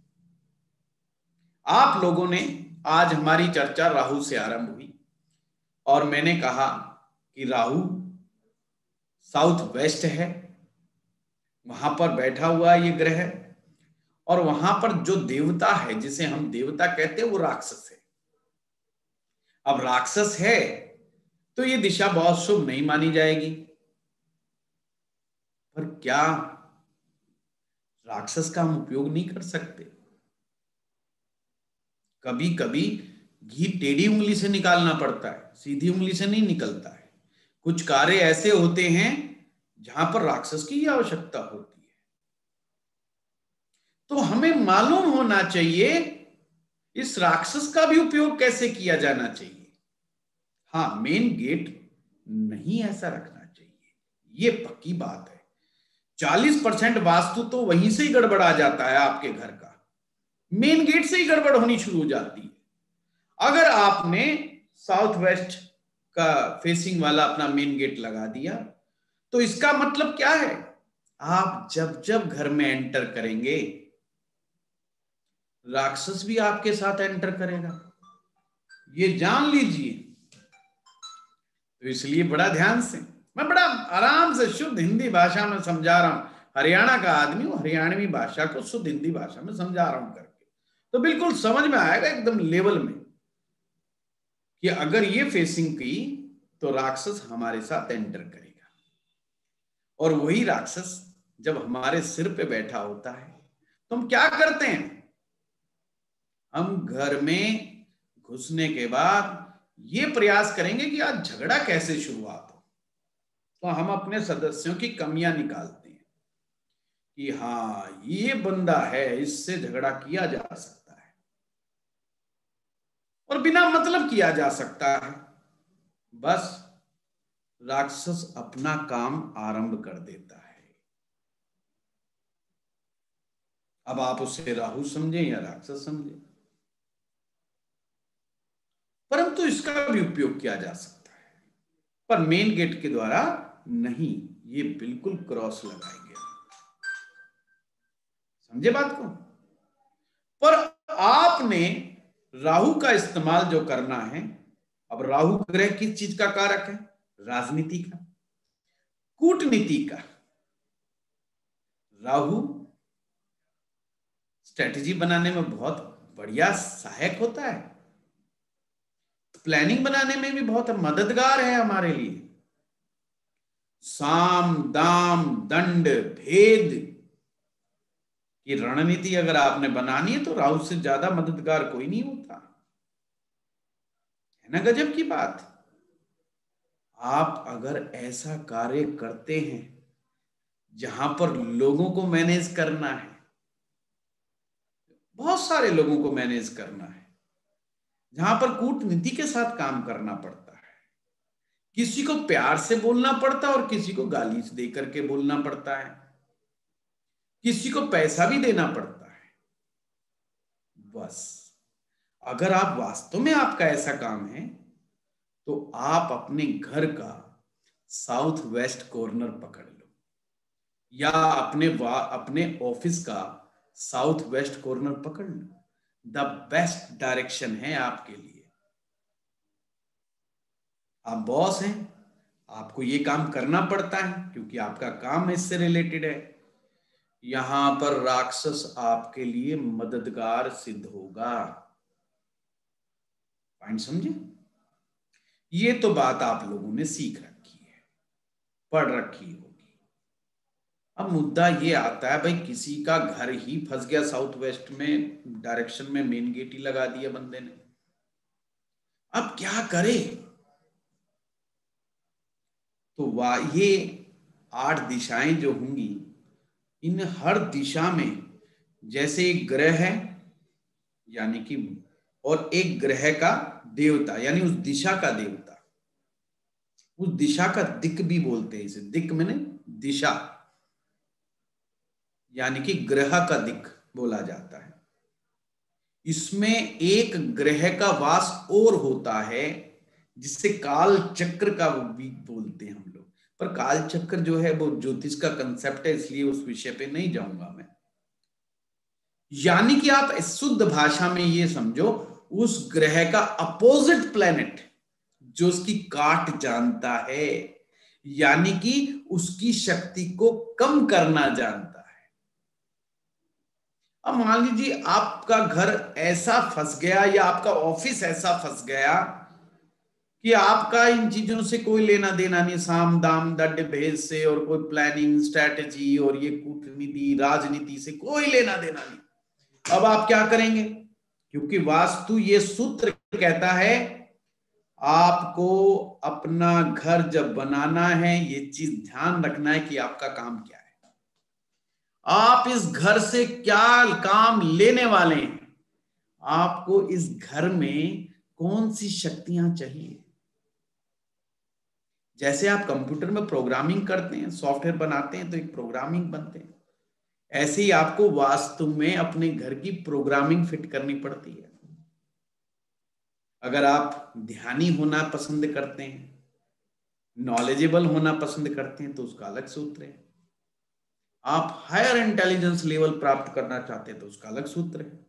आप लोगों ने, आज हमारी चर्चा राहु से आरंभ हुई और मैंने कहा कि राहु साउथ वेस्ट है, वहां पर बैठा हुआ ये ग्रह, और वहां पर जो देवता है जिसे हम देवता कहते हैं वो राक्षस है। अब राक्षस है तो ये दिशा बहुत शुभ नहीं मानी जाएगी, पर क्या राक्षस का हम उपयोग नहीं कर सकते? कभी कभी घी टेढ़ी उंगली से निकालना पड़ता है, सीधी उंगली से नहीं निकलता है। कुछ कार्य ऐसे होते हैं जहां पर राक्षस की आवश्यकता होती है। तो हमें मालूम होना चाहिए इस राक्षस का भी उपयोग कैसे किया जाना चाहिए। हाँ, मेन गेट नहीं ऐसा रखना चाहिए, ये पक्की बात है। चालीस परसेंट वास्तु तो वहीं से ही गड़बड़ा जाता है, आपके घर का मेन गेट से ही गड़बड़ होनी शुरू हो जाती है। अगर आपने साउथ वेस्ट का फेसिंग वाला अपना मेन गेट लगा दिया तो इसका मतलब क्या है? आप जब जब घर में एंटर करेंगे राक्षस भी आपके साथ एंटर करेगा, ये जान लीजिए। तो इसलिए बड़ा ध्यान से, मैं बड़ा आराम से शुद्ध हिंदी भाषा में समझा रहा हूं। हरियाणा का आदमी हूं, हरियाणवी भाषा को शुद्ध हिंदी भाषा में समझा रहा हूं करके, तो बिल्कुल समझ में आएगा एकदम लेवल में कि अगर ये फेसिंग की तो राक्षस हमारे साथ एंटर करेगा। और वही राक्षस जब हमारे सिर पे बैठा होता है तो हम क्या करते हैं? हम घर में घुसने के बाद ये प्रयास करेंगे कि आज झगड़ा कैसे शुरुआत हो। तो हम अपने सदस्यों की कमियां निकालते हैं कि हाँ ये बंदा है, इससे झगड़ा किया जा सकता है, और बिना मतलब किया जा सकता है। बस राक्षस अपना काम आरंभ कर देता है। अब आप उसे राहु समझें या राक्षस समझें, परंतु इसका भी उपयोग किया जा सकता है, पर मेन गेट के द्वारा नहीं। ये बिल्कुल क्रॉस लगाएंगे, समझे बात को? पर आपने राहु का इस्तेमाल जो करना है, अब राहु ग्रह किस चीज का कारक है? राजनीति का, कूटनीति का। राहु स्ट्रेटजी बनाने में बहुत बढ़िया सहायक होता है, प्लानिंग बनाने में भी बहुत मददगार है हमारे लिए। साम दाम दंड भेद की रणनीति अगर आपने बनानी है तो राहु से ज्यादा मददगार कोई नहीं होता है ना। गजब की बात। आप अगर ऐसा कार्य करते हैं जहां पर लोगों को मैनेज करना है, बहुत सारे लोगों को मैनेज करना है, जहां पर कूटनीति के साथ काम करना पड़ता है, किसी को प्यार से बोलना पड़ता है और किसी को गाली दे करके बोलना पड़ता है, किसी को पैसा भी देना पड़ता है। बस अगर आप वास्तव में आपका ऐसा काम है तो आप अपने घर का साउथ वेस्ट कॉर्नर पकड़ लो, या अपने अपने ऑफिस का साउथ वेस्ट कॉर्नर पकड़ लो। द बेस्ट डायरेक्शन है आपके लिए। आप बॉस हैं, आपको ये काम करना पड़ता है क्योंकि आपका काम इससे रिलेटेड है। यहां पर राक्षस आपके लिए मददगार सिद्ध होगा। पॉइंट समझे? ये तो बात आप लोगों ने सीख रखी है, पढ़ रखी होगी। अब मुद्दा ये आता है, भाई किसी का घर ही फंस गया साउथ वेस्ट में डायरेक्शन में, मेन गेट ही लगा दिया बंदे ने, अब क्या करे? तो वाह, ये आठ दिशाएं जो होंगी, इन हर दिशा में जैसे एक ग्रह है यानी कि, और एक ग्रह का देवता यानी उस दिशा का देवता, उस दिशा का दिक भी बोलते हैं इसे, दिक मैंने दिशा, यानी कि ग्रह का दिक बोला जाता है। इसमें एक ग्रह का वास और होता है जिससे काल चक्र का भी बोलते हैं हम लोग, पर काल चक्र जो है वो ज्योतिष का कंसेप्ट है, इसलिए उस विषय पे नहीं जाऊंगा मैं। यानी कि आप शुद्ध भाषा में ये समझो, उस ग्रह का अपोजिट प्लेनेट जो उसकी काट जानता है, यानी कि उसकी शक्ति को कम करना जानता है। अब मान लीजिए आपका घर ऐसा फंस गया या आपका ऑफिस ऐसा फंस गया कि आपका इन चीजों से कोई लेना देना नहीं, साम दाम दंड भेद से और कोई प्लानिंग स्ट्रैटेजी और ये कूटनीति राजनीति से कोई लेना देना नहीं। अब आप क्या करेंगे? क्योंकि वास्तु ये सूत्र कहता है आपको अपना घर जब बनाना है, ये चीज ध्यान रखना है कि आपका काम क्या है, आप इस घर से क्या काम लेने वाले हैं, आपको इस घर में कौन सी शक्तियां चाहिए। जैसे आप कंप्यूटर में प्रोग्रामिंग करते हैं, सॉफ्टवेयर बनाते हैं तो एक प्रोग्रामिंग बनते हैं, ऐसे ही आपको वास्तु में अपने घर की प्रोग्रामिंग फिट करनी पड़ती है। अगर आप ध्यानी होना पसंद करते हैं, नॉलेजेबल होना पसंद करते हैं तो उसका अलग सूत्र है। आप हायर इंटेलिजेंस लेवल प्राप्त करना चाहते हैं तो उसका अलग सूत्र है।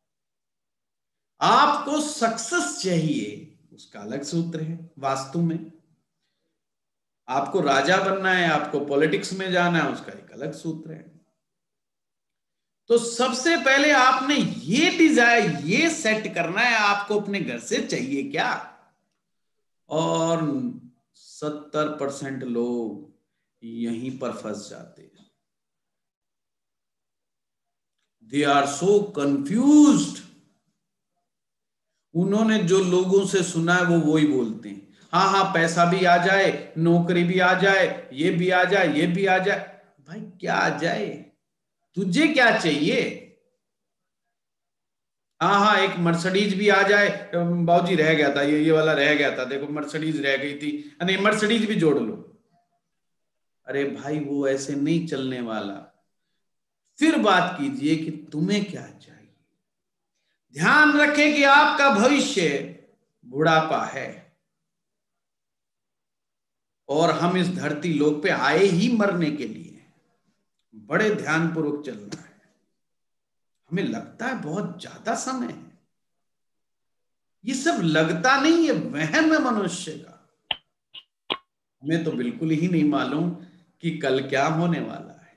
आपको सक्सेस चाहिए, उसका अलग सूत्र है वास्तु में। आपको राजा बनना है, आपको पॉलिटिक्स में जाना है, उसका एक अलग सूत्र है। तो सबसे पहले आपने ये डिजायर, ये सेट करना है आपको अपने घर से चाहिए क्या। और सत्तर परसेंट लोग यहीं पर फंस जाते हैं। They are so confused. उन्होंने जो लोगों से सुना है वो वही बोलते हैं, हाँ हाँ पैसा भी आ जाए, नौकरी भी आ जाए, ये भी आ जाए, ये भी आ जाए। भाई क्या आ जाए, तुझे क्या चाहिए? हाँ हाँ एक मर्सिडीज भी आ जाए, बाबूजी रह गया था, ये ये वाला रह गया था, देखो मर्सिडीज रह गई थी, नहीं मर्सिडीज भी जोड़ लो। अरे भाई वो ऐसे नहीं चलने वाला। फिर बात कीजिए कि तुम्हें क्या चाहिए। ध्यान रखें कि आपका भविष्य बुढ़ापा है और हम इस धरती लोक पे आए ही मरने के लिए। बड़े ध्यानपूर्वक चलना है। हमें लगता है बहुत ज्यादा समय है, ये सब लगता नहीं है, वहम है मनुष्य का। हमें तो बिल्कुल ही नहीं मालूम कि कल क्या होने वाला है।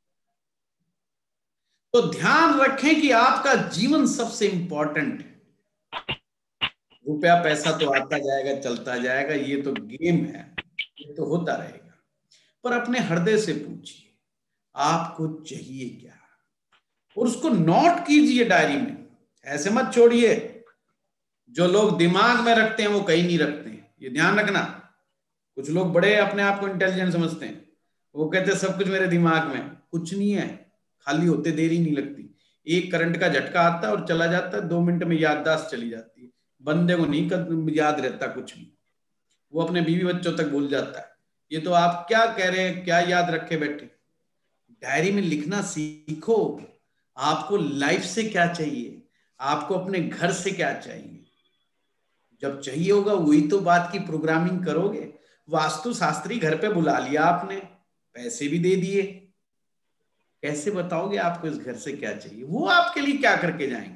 तो ध्यान रखें कि आपका जीवन सबसे इंपॉर्टेंट है। रुपया पैसा तो आता जाएगा, चलता जाएगा, ये तो गेम है, ये तो होता रहेगा। पर अपने हृदय से पूछिए आपको चाहिए क्या, और उसको नोट कीजिए डायरी में। ऐसे मत छोड़िए, जो लोग दिमाग में रखते हैं वो कहीं नहीं रखते हैं, ये ध्यान रखना। कुछ लोग बड़े अपने आप को इंटेलिजेंट समझते हैं, वो कहते हैं सब कुछ मेरे दिमाग में, कुछ नहीं है, खाली होते देरी नहीं लगती। एक करंट का झटका आता है और चला जाता है, दो मिनट में याददाश्त चली जाती है। बंदे को नहीं याद रहता कुछ भी, वो अपने बीवी बच्चों तक भूल जाता है। ये तो आप क्या कह रहे हैं, क्या याद रखे बैठे। डायरी में लिखना सीखो, आपको लाइफ से क्या चाहिए, आपको अपने घर से क्या चाहिए। जब चाहिए होगा वही तो बात की प्रोग्रामिंग करोगे। वास्तु शास्त्री घर पे बुला लिया आपने, पैसे भी दे दिए, कैसे बताओगे आपको इस घर से क्या चाहिए? वो आपके लिए क्या करके जाएंगे?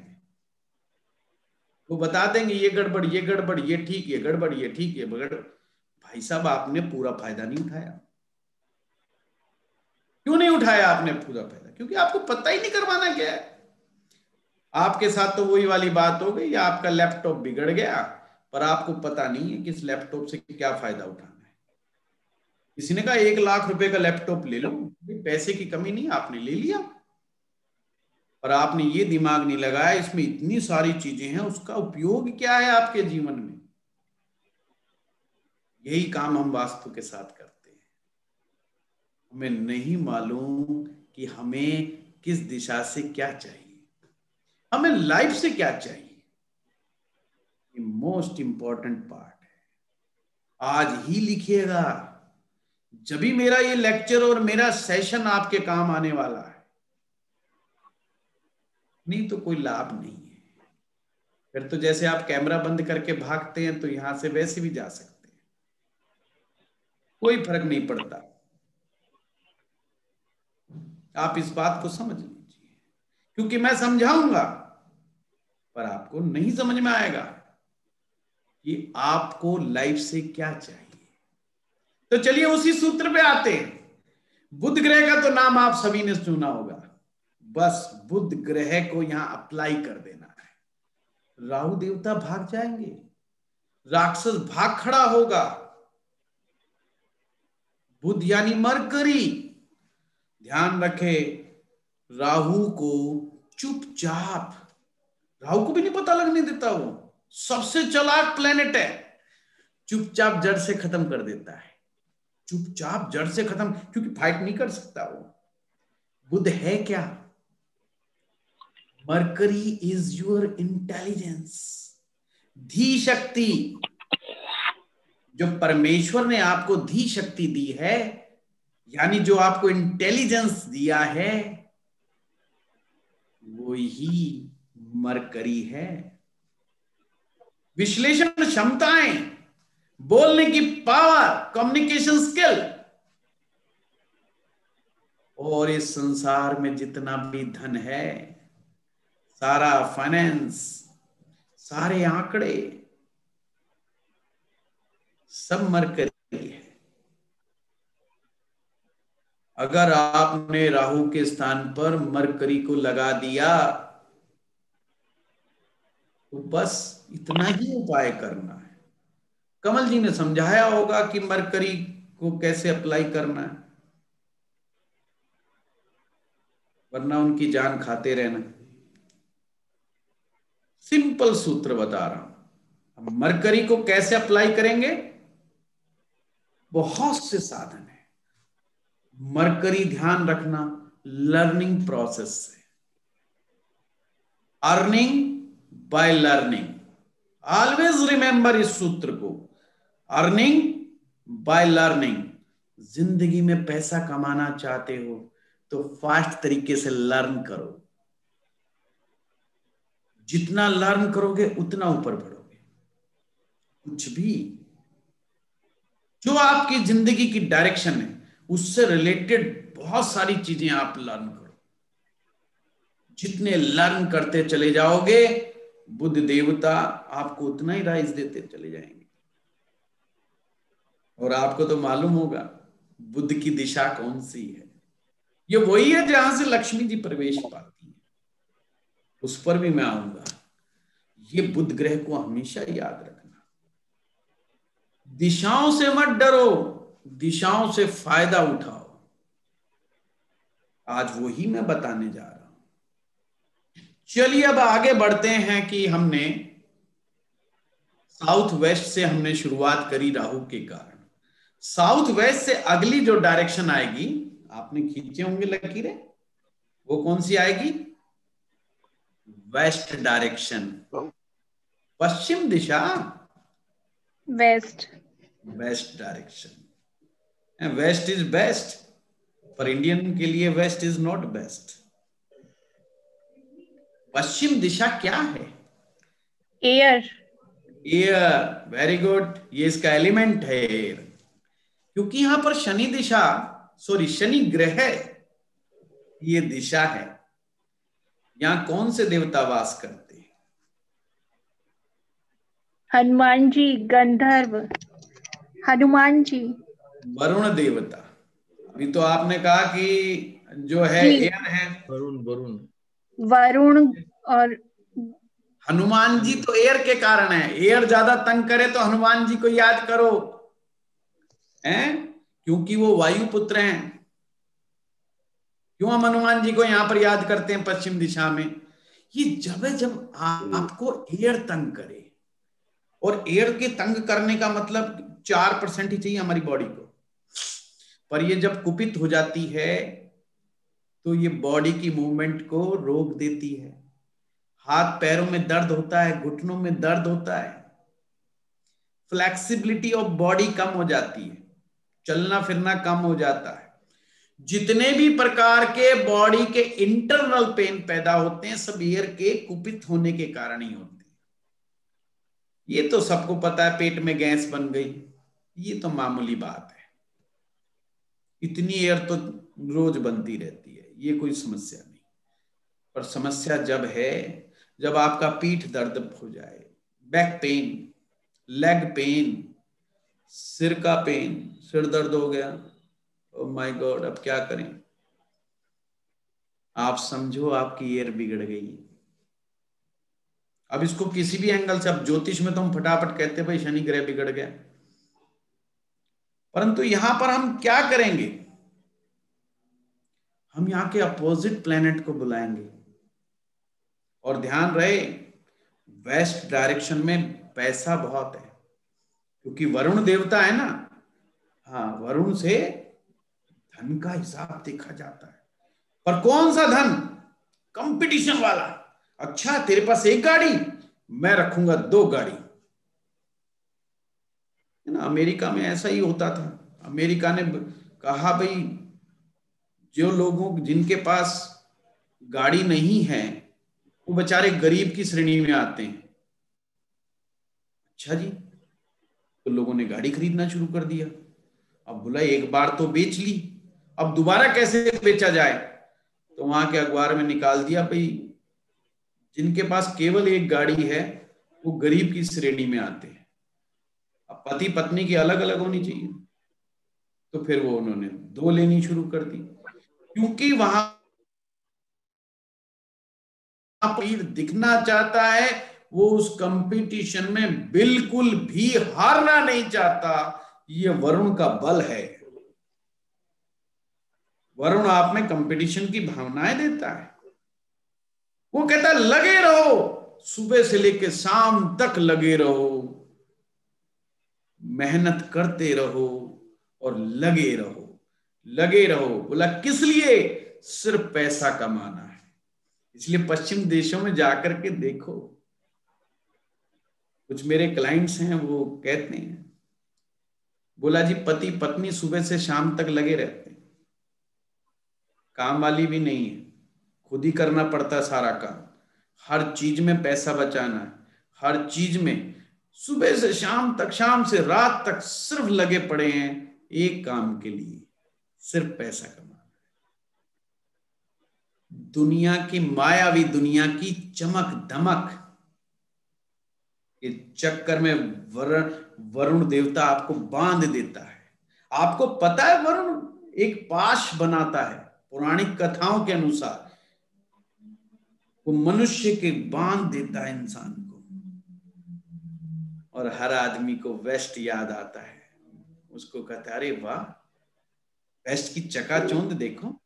वो बता देंगे ये गड़बड़, ये गड़बड़, ये ठीक, ये गड़बड़, ये ठीक, ये गड़बड़। भाई साहब आपने पूरा फायदा नहीं उठाया। क्यों नहीं उठाया आपने पूरा फायदा? क्योंकि आपको पता ही नहीं करवाना क्या है। आपके साथ तो वही वाली बात हो गई, आपका लैपटॉप बिगड़ गया, पर आपको पता नहीं है कि इस लैपटॉप से क्या फायदा उठाना है। किसी ने कहा एक लाख रुपए का लैपटॉप ले लो, पैसे की कमी नहीं, आपने ले लिया, पर आपने ये दिमाग नहीं लगाया इसमें इतनी सारी चीजें हैं, उसका उपयोग क्या है आपके जीवन में। यही काम हम वास्तु के साथ करते हैं। हमें नहीं मालूम कि हमें किस दिशा से क्या चाहिए, हमें लाइफ से क्या चाहिए। ये मोस्ट इंपॉर्टेंट पार्ट है। आज ही लिखिएगा, जब भी मेरा ये लेक्चर और मेरा सेशन आपके काम आने वाला है, नहीं तो कोई लाभ नहीं है। फिर तो जैसे आप कैमरा बंद करके भागते हैं तो यहां से वैसे भी जा सकते हैं, कोई फर्क नहीं पड़ता। आप इस बात को समझ लीजिए, क्योंकि मैं समझाऊंगा पर आपको नहीं समझ में आएगा कि आपको लाइफ से क्या चाहिए। तो चलिए उसी सूत्र पे आते हैं। बुध ग्रह का तो नाम आप सभी ने सुना होगा, बस बुध ग्रह को यहां अप्लाई कर देना है। राहु देवता भाग जाएंगे, राक्षस भाग खड़ा होगा। बुध यानी मरकरी, ध्यान रखे, राहु को चुपचाप, राहु को भी नहीं पता लगने देता, वो सबसे चालाक प्लेनेट है, चुपचाप जड़ से खत्म कर देता है। चुपचाप जड़ से खत्म, क्योंकि फाइट नहीं कर सकता वो। बुध है क्या? मरकरी इज योर इंटेलिजेंस, धी शक्ति। जो परमेश्वर ने आपको धी शक्ति दी है, यानी जो आपको इंटेलिजेंस दिया है, वो ही मरकरी है। विश्लेषण क्षमताएं, बोलने की पावर, कम्युनिकेशन स्किल, और इस संसार में जितना भी धन है, सारा फाइनेंस, सारे आंकड़े, सब मरकरी है। अगर आपने राहु के स्थान पर मरकरी को लगा दिया तो बस इतना ही उपाय करना है। कमल जी ने समझाया होगा कि मरकरी को कैसे अप्लाई करना है, वरना उनकी जान खाते रहना। सिंपल सूत्र बता रहा हूं। हम मरकरी को कैसे अप्लाई करेंगे? बहुत से साधन है। मरकरी, ध्यान रखना, लर्निंग प्रोसेस से, earning by learning. Always remember इस सूत्र को, अर्निंग बाय लर्निंग। जिंदगी में पैसा कमाना चाहते हो तो फास्ट तरीके से लर्न करो। जितना लर्न करोगे उतना ऊपर बढ़ोगे। कुछ भी जो आपकी जिंदगी की डायरेक्शन है उससे रिलेटेड बहुत सारी चीजें आप लर्न करो। जितने लर्न करते चले जाओगे, बुध देवता आपको उतना ही राइज देते चले जाएंगे। और आपको तो मालूम होगा बुध की दिशा कौन सी है। ये वही है जहां से लक्ष्मी जी प्रवेश पाती है। उस पर भी मैं आऊंगा। ये बुध ग्रह को हमेशा याद रखना। दिशाओं से मत डरो, दिशाओं से फायदा उठाओ। आज वही मैं बताने जा रहा हूं। चलिए अब आगे बढ़ते हैं कि हमने साउथ वेस्ट से हमने शुरुआत करी राहु के कारण। साउथ वेस्ट से अगली जो डायरेक्शन आएगी, आपने खींचे होंगे लकीरें, वो कौन सी आएगी? वेस्ट डायरेक्शन, पश्चिम दिशा, west, west direction. West is best, पर इंडियन के लिए वेस्ट इज नॉट बेस्ट। पश्चिम दिशा क्या है? Air, air, very good. ये इसका एलिमेंट है एयर, क्योंकि यहां पर शनि दिशा, सॉरी शनि ग्रह, ये दिशा है। यहां कौन से देवता वास करते हैं? हनुमान जी, गंधर्व, हनुमान जी, वरुण देवता। अभी तो आपने कहा कि जो है एयर है, वरुण वरुण वरुण और हनुमान जी तो एयर के कारण है, एयर ज्यादा तंग करे तो हनुमान जी को याद करो, हैं? क्योंकि वो वायु पुत्र हैं। क्यों हम हनुमान जी को यहां पर याद करते हैं पश्चिम दिशा में? ये जब है जब आपको एयर तंग करे, और एयर के तंग करने का मतलब चार परसेंट ही चाहिए हमारी बॉडी को, पर ये जब कुपित हो जाती है तो ये बॉडी की मूवमेंट को रोक देती है। हाथ पैरों में दर्द होता है, घुटनों में दर्द होता है, फ्लेक्सिबिलिटी ऑफ बॉडी कम हो जाती है, चलना फिरना कम हो जाता है। जितने भी प्रकार के बॉडी के इंटरनल पेन पैदा होते हैं सब एयर के कुपित होने के कारण ही होते हैं। ये तो सबको पता है, पेट में गैस बन गई, ये तो मामूली बात है, इतनी एयर तो रोज बनती रहती है, ये कोई समस्या नहीं। पर समस्या जब है जब आपका पीठ दर्द हो जाए, बैक पेन, लेग पेन, सिर का पेन, सिर दर्द हो गया, ओह माय गॉड, अब क्या करें? आप समझो आपकी एयर बिगड़ गई। अब इसको किसी भी एंगल से, अब ज्योतिष में तो हम फटाफट कहते हैं भाई शनि ग्रह बिगड़ गया, परंतु यहां पर हम क्या करेंगे? हम यहां के अपोजिट प्लेनेट को बुलाएंगे। और ध्यान रहे, वेस्ट डायरेक्शन में पैसा बहुत है, क्योंकि वरुण देवता है ना, हाँ, वरुण से धन का हिसाब देखा जाता है। पर कौन सा धन? कंपटीशन वाला। अच्छा, तेरे पास एक गाड़ी, मैं रखूंगा दो गाड़ी, है ना? अमेरिका में ऐसा ही होता था। अमेरिका ने कहा भाई जो लोगों जिनके पास गाड़ी नहीं है वो बेचारे गरीब की श्रेणी में आते हैं। अच्छा जी, तो लोगों ने गाड़ी खरीदना शुरू कर दिया। अब बोला एक बार तो बेच ली, अब दोबारा कैसे बेचा जाए? तो वहां के अखबार में निकाल दिया भाई जिनके पास केवल एक गाड़ी है वो गरीब की श्रेणी में आते हैं। अब पति पत्नी की अलग अलग होनी चाहिए, तो फिर वो उन्होंने दो लेनी शुरू कर दी, क्योंकि वहां दिखना चाहता है, वो उस कंपटीशन में बिल्कुल भी हारना नहीं चाहता। ये वरुण का बल है। वरुण आप में कंपटीशन की भावनाएं देता है। वो कहता है लगे रहो, सुबह से लेकर शाम तक लगे रहो, मेहनत करते रहो और लगे रहो, लगे रहो। बोला किस लिए? सिर्फ पैसा कमाना है। इसलिए पश्चिम देशों में जाकर के देखो, कुछ मेरे क्लाइंट्स हैं वो कहते हैं, बोला जी पति पत्नी सुबह से शाम तक लगे रहते हैं, काम वाली भी नहीं है, खुद ही करना पड़ता है सारा काम, हर चीज में पैसा बचाना है, हर चीज में सुबह से शाम तक, शाम से रात तक सिर्फ लगे पड़े हैं एक काम के लिए, सिर्फ पैसा कमाना। दुनिया की मायावी दुनिया की चमक धमक के चक्कर में वरुण वरुण देवता आपको बांध देता है। आपको पता है वरुण एक पाश बनाता है, पौराणिक कथाओं के अनुसार वो मनुष्य के बांध देता है इंसान को, और हर आदमी को वेस्ट याद आता है। उसको कहता है अरे वाह, वेस्ट की चकाचौंध देखो।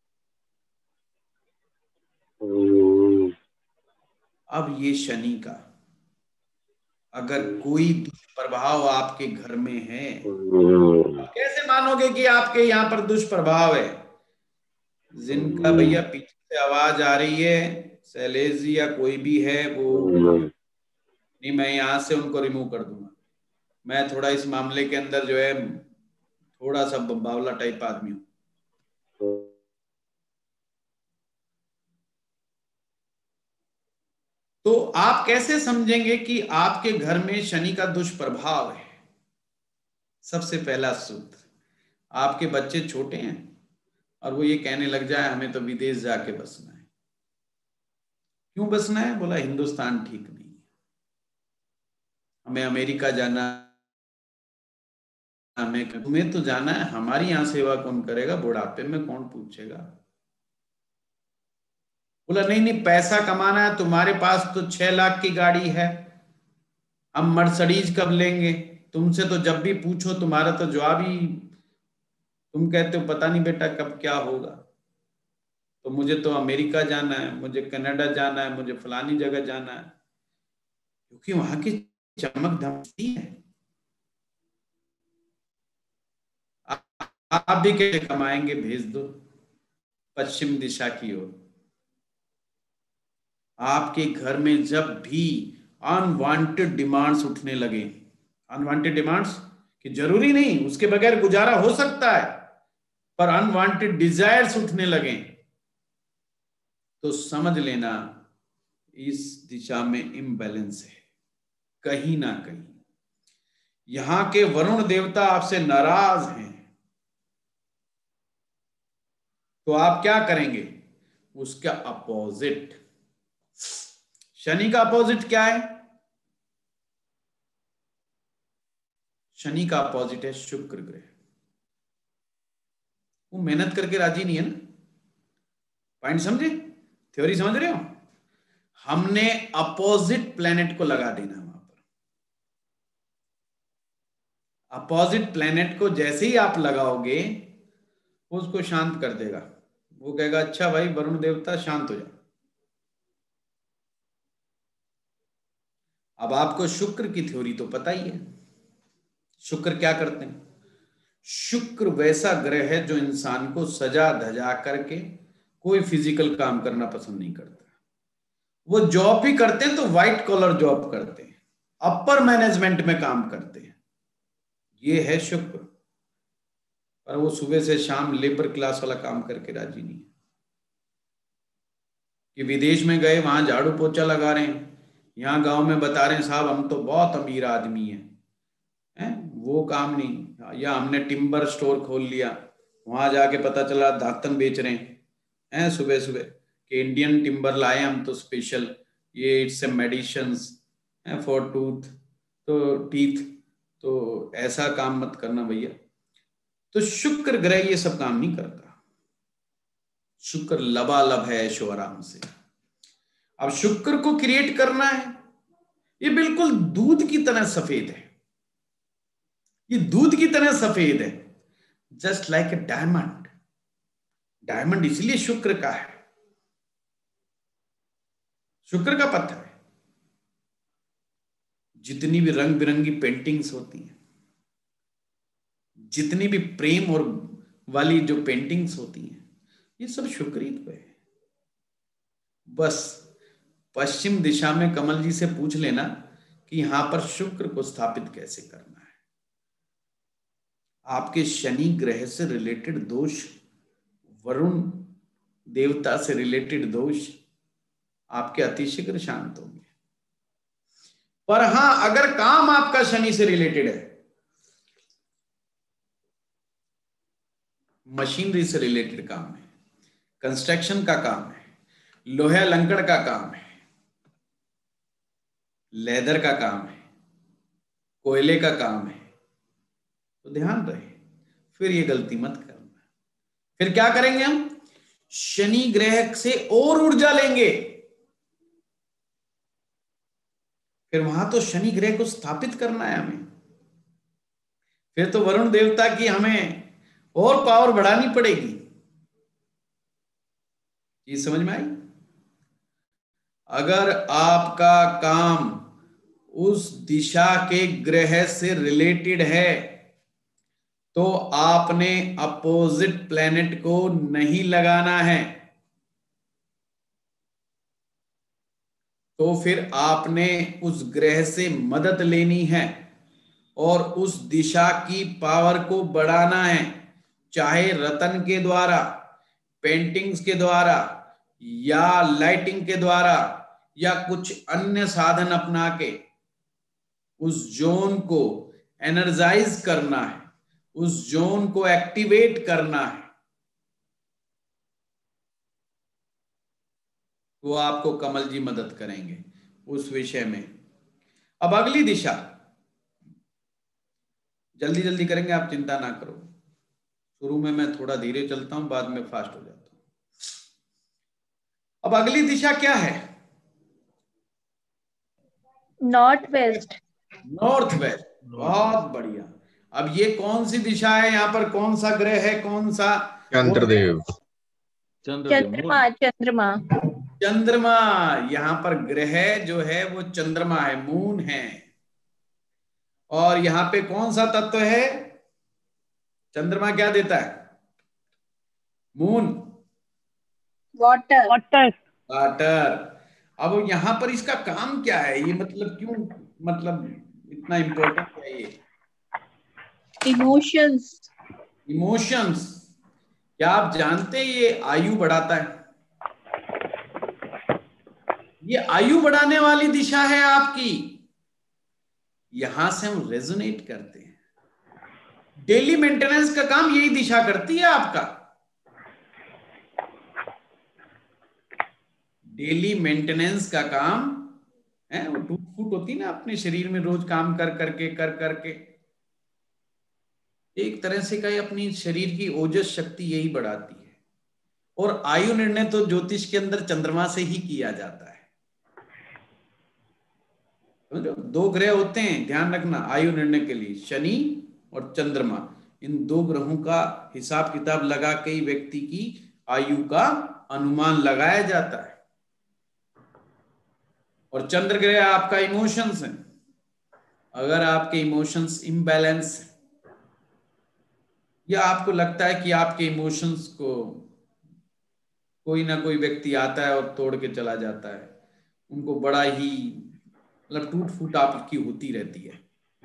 अब ये शनि का अगर कोई दुष्प्रभाव आपके घर में है, कैसे मानोगे कि आपके यहाँ पर दुष्प्रभाव है? जिनका भैया पीछे से आवाज आ रही है, शैलेश जी या कोई भी है, वो नहीं, मैं यहां से उनको रिमूव कर दूंगा। मैं थोड़ा इस मामले के अंदर जो है थोड़ा सा बावला टाइप आदमी हूं। तो आप कैसे समझेंगे कि आपके घर में शनि का दुष्प्रभाव है? सबसे पहला सूत्र, आपके बच्चे छोटे हैं और वो ये कहने लग जाए हमें तो विदेश जाके बसना है। क्यों बसना है? बोला हिंदुस्तान ठीक नहीं है, हमें अमेरिका जाना, हमें तुम्हें तो जाना है, हमारी यहां सेवा कौन करेगा, बुढ़ापे में कौन पूछेगा? बोला नहीं नहीं पैसा कमाना है, तुम्हारे पास तो छह लाख की गाड़ी है, हम मर्सिडीज कब लेंगे, तुमसे तो जब भी पूछो तुम्हारा तो जवाब ही, तुम कहते हो पता नहीं बेटा कब क्या होगा, तो मुझे तो अमेरिका जाना है, मुझे कनाडा जाना है, मुझे फलानी जगह जाना है, क्योंकि वहां की चमक धमकती है। आप भी कैसे कमाएंगे, भेज दो पश्चिम दिशा की ओर। आपके घर में जब भी अनवांटेड डिमांड्स उठने लगे, अनवांटेड डिमांड्स कि जरूरी नहीं उसके बगैर गुजारा हो सकता है, पर अनवांटेड डिजायर्स उठने लगे, तो समझ लेना इस दिशा में इम्बैलेंस है कहीं ना कहीं। यहां के वरुण देवता आपसे नाराज हैं, तो आप क्या करेंगे, उसका अपोजिट। शनि का अपोजिट क्या है, शनि का अपोजिट है शुक्र ग्रह। वो मेहनत करके राजी नहीं है ना, पॉइंट समझे, थ्योरी समझ रहे हो। हमने अपोजिट प्लेनेट को लगा देना वहां पर। अपोजिट प्लेनेट को जैसे ही आप लगाओगे वो उसको शांत कर देगा, वो कहेगा अच्छा भाई वरुण देवता शांत हो जा। अब आपको शुक्र की थ्योरी तो पता ही है, शुक्र क्या करते हैं। शुक्र वैसा ग्रह है जो इंसान को सजा धजा करके कोई फिजिकल काम करना पसंद नहीं करता। वो जॉब भी करते हैं तो व्हाइट कॉलर जॉब करते हैं, अपर मैनेजमेंट में काम करते हैं, ये है शुक्र। पर वो सुबह से शाम लेबर क्लास वाला काम करके राजी नहीं है, कि विदेश में गए वहां झाड़ू पोछा लगा रहे हैं, यहाँ गांव में बता रहे हैं साहब हम तो बहुत अमीर आदमी हैं, हैं? वो काम नहीं। या हमने टिम्बर स्टोर खोल लिया, वहां जाके पता चला दातन बेच रहे हैं सुबह सुबह कि इंडियन टिम्बर लाए हम तो स्पेशल, ये इट्स मेडिसिन्स फॉर टूथ तो टीथ, तो ऐसा काम मत करना भैया। तो शुक्र ग्रह ये सब काम नहीं करता, शुक्र लबालब है ऐशो आराम से। अब शुक्र को क्रिएट करना है, ये बिल्कुल दूध की तरह सफेद है, ये दूध की तरह सफेद है, just like a diamond. Diamond इसलिए शुक्र का है, शुक्र का पत्थर है। जितनी भी रंग बिरंगी पेंटिंग्स होती हैं, जितनी भी प्रेम और वाली जो पेंटिंग्स होती हैं, ये सब शुक्र ही तो है। बस पश्चिम दिशा में कमल जी से पूछ लेना कि यहां पर शुक्र को स्थापित कैसे करना है। आपके शनि ग्रह से रिलेटेड दोष, वरुण देवता से रिलेटेड दोष आपके अतिशीघ्र शांत होंगे। पर हां, अगर काम आपका शनि से रिलेटेड है, मशीनरी से रिलेटेड काम है, कंस्ट्रक्शन का काम है, लोहा लंकड़ का काम है, लेदर का काम है, कोयले का काम है, तो ध्यान रहे, फिर ये गलती मत करना। फिर क्या करेंगे हम, शनि ग्रह से और ऊर्जा लेंगे, फिर वहां तो शनि ग्रह को स्थापित करना है हमें, फिर तो वरुण देवता की हमें और पावर बढ़ानी पड़ेगी। ये समझ में आई। अगर आपका काम उस दिशा के ग्रह से रिलेटेड है तो आपने अपोजिट प्लेनेट को नहीं लगाना है, तो फिर आपने उस ग्रह से मदद लेनी है और उस दिशा की पावर को बढ़ाना है, चाहे रतन के द्वारा, पेंटिंग्स के द्वारा, या लाइटिंग के द्वारा, या कुछ अन्य साधन अपना के उस जोन को एनर्जाइज करना है, उस जोन को एक्टिवेट करना है, वो आपको कमल जी मदद करेंगे उस विषय में। अब अगली दिशा जल्दी जल्दी करेंगे, आप चिंता ना करो। शुरू में मैं थोड़ा धीरे चलता हूं, बाद में फास्ट हो जाता हूं। अब अगली दिशा क्या है? North west. नॉर्थ वेस्ट, बहुत बढ़िया। अब ये कौन सी दिशा है? यहाँ पर कौन सा ग्रह है, कौन सा? चंद्रदेव। चंद्रमा। चंद्रमा। चंद्रमा। यहाँ पर ग्रह जो है वो चंद्रमा है, मून है। और यहाँ पे कौन सा तत्व है? चंद्रमा क्या देता है? Moon water. वाटर। वाटर। अब यहाँ पर इसका काम क्या है? ये मतलब क्यों, मतलब इतना इंपॉर्टेंट है ये? इमोशंस। इमोशंस। क्या आप जानते हैं ये आयु बढ़ाता है? ये आयु बढ़ाने वाली दिशा है आपकी। यहां से हम रेजोनेट करते हैं। डेली मेंटेनेंस का काम यही दिशा करती है आपका। डेली मेंटेनेंस का काम है, वो टूट फूट होती ना अपने शरीर में, रोज काम कर करके कर करके एक तरह से का अपनी शरीर की ओजस शक्ति यही बढ़ाती है। और आयु निर्णय तो ज्योतिष के अंदर चंद्रमा से ही किया जाता है। समझो, दो ग्रह होते हैं, ध्यान रखना आयु निर्णय के लिए, शनि और चंद्रमा। इन दो ग्रहों का हिसाब किताब लगा के ही व्यक्ति की आयु का अनुमान लगाया जाता है। और चंद्र ग्रह आपका इमोशंस है। अगर आपके इमोशंस इम्बैलेंस है, या आपको लगता है कि आपके इमोशंस को कोई ना कोई व्यक्ति आता है और तोड़ के चला जाता है, उनको बड़ा ही मतलब टूट फूट आपकी होती रहती है।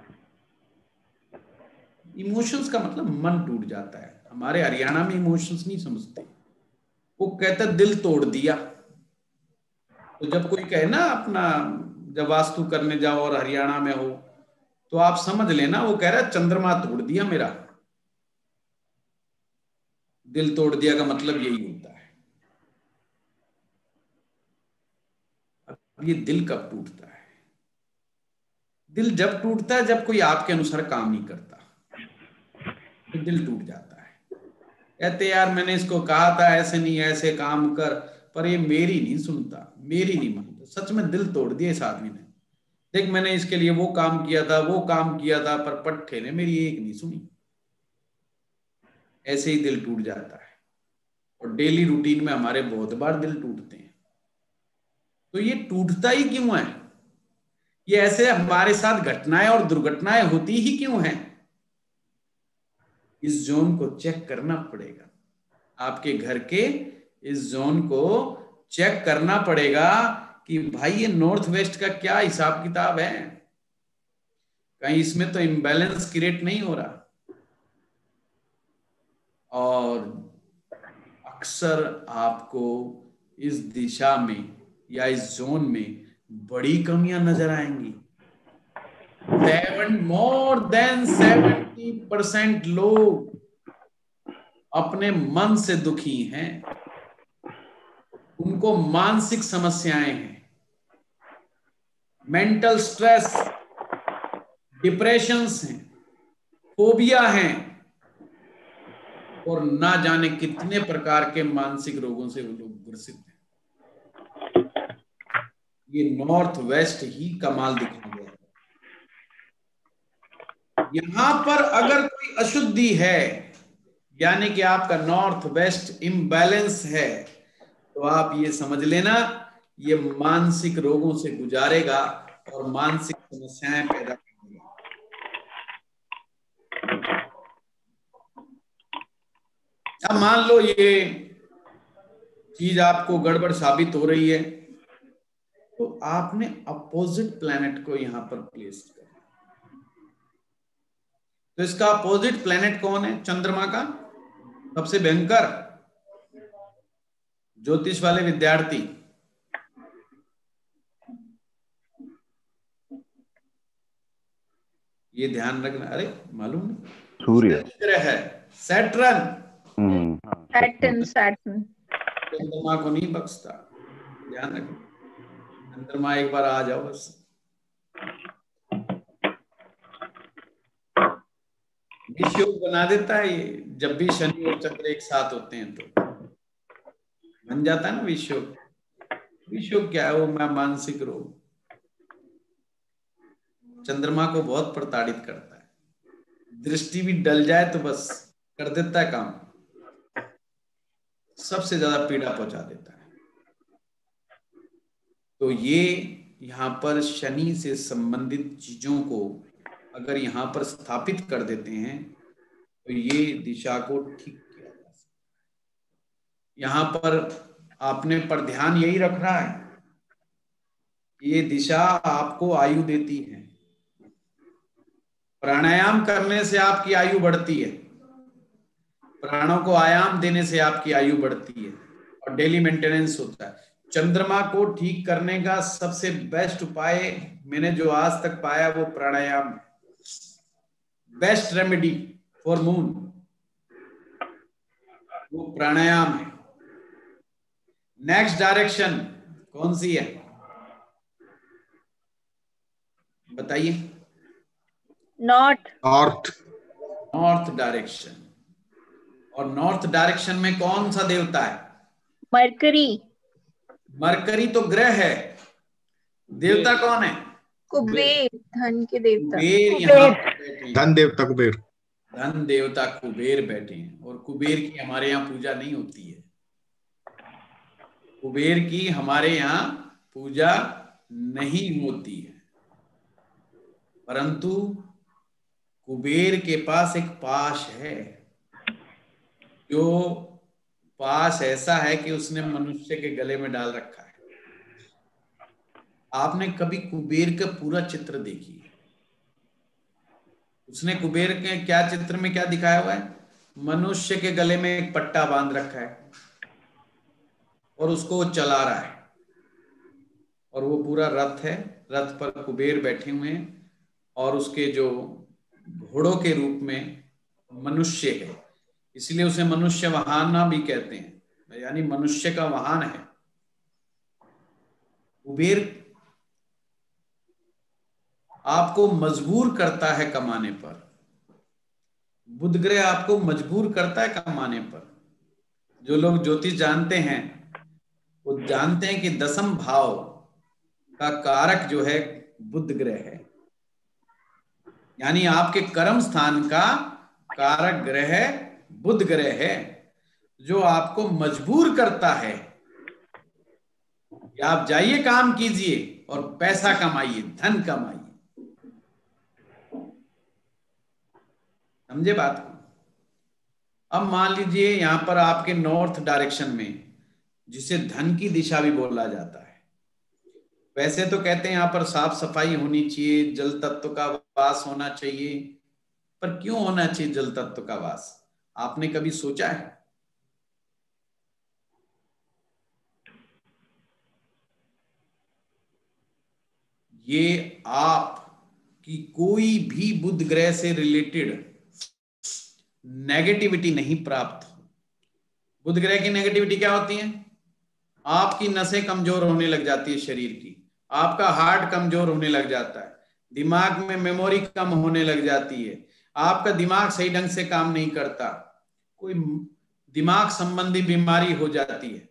इमोशंस का मतलब मन टूट जाता है। हमारे हरियाणा में इमोशंस नहीं समझते, वो कहता दिल तोड़ दिया। तो जब कोई कहे ना अपना, जब वास्तु करने जाओ और हरियाणा में हो, तो आप समझ लेना वो कह रहा है चंद्रमा तोड़ दिया मेरा। दिल तोड़ दिया का मतलब यही होता है। अब ये दिल कब टूटता है? दिल जब टूटता है जब कोई आपके अनुसार काम नहीं करता, तो दिल टूट जाता है। कहते यार मैंने इसको कहा था ऐसे नहीं, ऐसे काम कर, पर ये मेरी नहीं सुनता, मेरी नहीं मानता। सच में दिल तोड़ दिया इस आदमी ने। देख मैंने इसके लिए वो काम किया था, वो काम किया था, पर पट्टे ने मेरी एक नहीं सुनी। ऐसे ही दिल टूट जाता है। और डेली रूटीन में हमारे बहुत बार दिल टूटते हैं। तो ये टूटता ही क्यों है? ये ऐसे हमारे साथ घटनाएं और दुर्घटनाएं होती ही क्यों हैं? इस जोन को चेक करना पड़ेगा। आपके घर के इस जोन को चेक करना पड़ेगा कि भाई ये नॉर्थ वेस्ट का क्या हिसाब किताब है। कहीं इसमें तो इम्बैलेंस क्रिएट नहीं हो रहा। और अक्सर आपको इस दिशा में या इस जोन में बड़ी कमियां नजर आएंगी। Seven more than seventy percent लोग अपने मन से दुखी हैं। उनको मानसिक समस्याएं हैं, मेंटल स्ट्रेस, डिप्रेशंस हैं, फोबिया हैं, और ना जाने कितने प्रकार के मानसिक रोगों से वो लोग ग्रसित हैं। ये नॉर्थ वेस्ट ही कमाल दिखा गया है। यहां पर अगर कोई अशुद्धि है, यानी कि आपका नॉर्थ वेस्ट इम्बैलेंस है, तो आप ये समझ लेना ये मानसिक रोगों से गुजारेगा और मानसिक समस्याएं पैदा करेगा। अब मान लो ये चीज आपको गड़बड़ साबित हो रही है, तो आपने अपोजिट प्लैनेट को यहां पर प्लेस करना। तो इसका अपोजिट प्लैनेट कौन है? चंद्रमा का सबसे भयंकर ज्योतिष वाले विद्यार्थी, ये ध्यान रखना। अरे मालूम नहीं, सूर्य ग्रह है सैटर्न। सैटर्न। सैटर्न चंद्रमा को नहीं बख्शता, ध्यान रखना। चंद्रमा एक बार आ जाओ बस, विषयोग बना देता है ये। जब भी शनि और चंद्र एक साथ होते हैं तो बन जाता है ना विषयोग। विषुव क्या है? वो मैं मानसिक रोग चंद्रमा को बहुत प्रताड़ित करता है। दृष्टि भी डल जाए तो बस कर देता है काम, सबसे ज्यादा पीड़ा पहुंचा देता है। तो ये यहाँ पर शनि से संबंधित चीजों को अगर यहाँ पर स्थापित कर देते हैं तो ये दिशा को ठीक किया जा सकता है। यहाँ पर आपने पर ध्यान यही रखना है, ये दिशा आपको आयु देती है। प्राणायाम करने से आपकी आयु बढ़ती है, प्राणों को आयाम देने से आपकी आयु बढ़ती है और डेली मेंटेनेंस होता है। चंद्रमा को ठीक करने का सबसे बेस्ट उपाय मैंने जो आज तक पाया वो pranayama, best remedy for moon वो प्राणायाम है। नेक्स्ट डायरेक्शन कौन सी है बताइए? नॉर्थ। नॉर्थ। North direction. और नॉर्थ डायरेक्शन में कौन सा देवता है? मरकरी। मरकरी तो ग्रह है, देवता कौन है? कुबेर, धन के देवता। कुबेर यहाँ बैठे हैं। धन देवता कुबेर। धन देवता कुबेर बैठे हैं और कुबेर की हमारे यहाँ पूजा नहीं होती है। कुबेर की हमारे यहाँ पूजा नहीं होती है, परंतु कुबेर के पास एक पाश है, जो पाश ऐसा है कि उसने मनुष्य के गले में डाल रखा है। आपने कभी कुबेर का पूरा चित्र देखी? उसने कुबेर के क्या चित्र में क्या दिखाया हुआ है? मनुष्य के गले में एक पट्टा बांध रखा है और उसको चला रहा है, और वो पूरा रथ है, रथ पर कुबेर बैठे हुए हैं और उसके जो घोड़ों के रूप में मनुष्य है, इसलिए उसे मनुष्य वाहन भी कहते हैं, यानी मनुष्य का वाहन है। कुबेर आपको मजबूर करता है कमाने पर, बुध ग्रह आपको मजबूर करता है कमाने पर। जो लोग ज्योतिष जानते हैं वो जानते हैं कि दसम भाव का कारक जो है बुध ग्रह है, यानी आपके कर्म स्थान का कारक ग्रह बुध ग्रह है, जो आपको मजबूर करता है कि आप जाइए, काम कीजिए और पैसा कमाइए, धन कमाइए। समझे बात को? अब मान लीजिए यहां पर आपके नॉर्थ डायरेक्शन में, जिसे धन की दिशा भी बोला जाता है, वैसे तो कहते हैं यहां पर साफ सफाई होनी चाहिए, जल तत्व का वास होना चाहिए, पर क्यों होना चाहिए जल तत्व का वास? आपने कभी सोचा है? ये आप की कोई भी बुध ग्रह से रिलेटेड नेगेटिविटी नहीं प्राप्त। बुध ग्रह की नेगेटिविटी क्या होती है? आपकी नसें कमजोर होने लग जाती है शरीर की, आपका हार्ट कमजोर होने लग जाता है, दिमाग में मेमोरी कम होने लग जाती है, आपका दिमाग सही ढंग से काम नहीं करता, कोई दिमाग संबंधी बीमारी हो जाती है।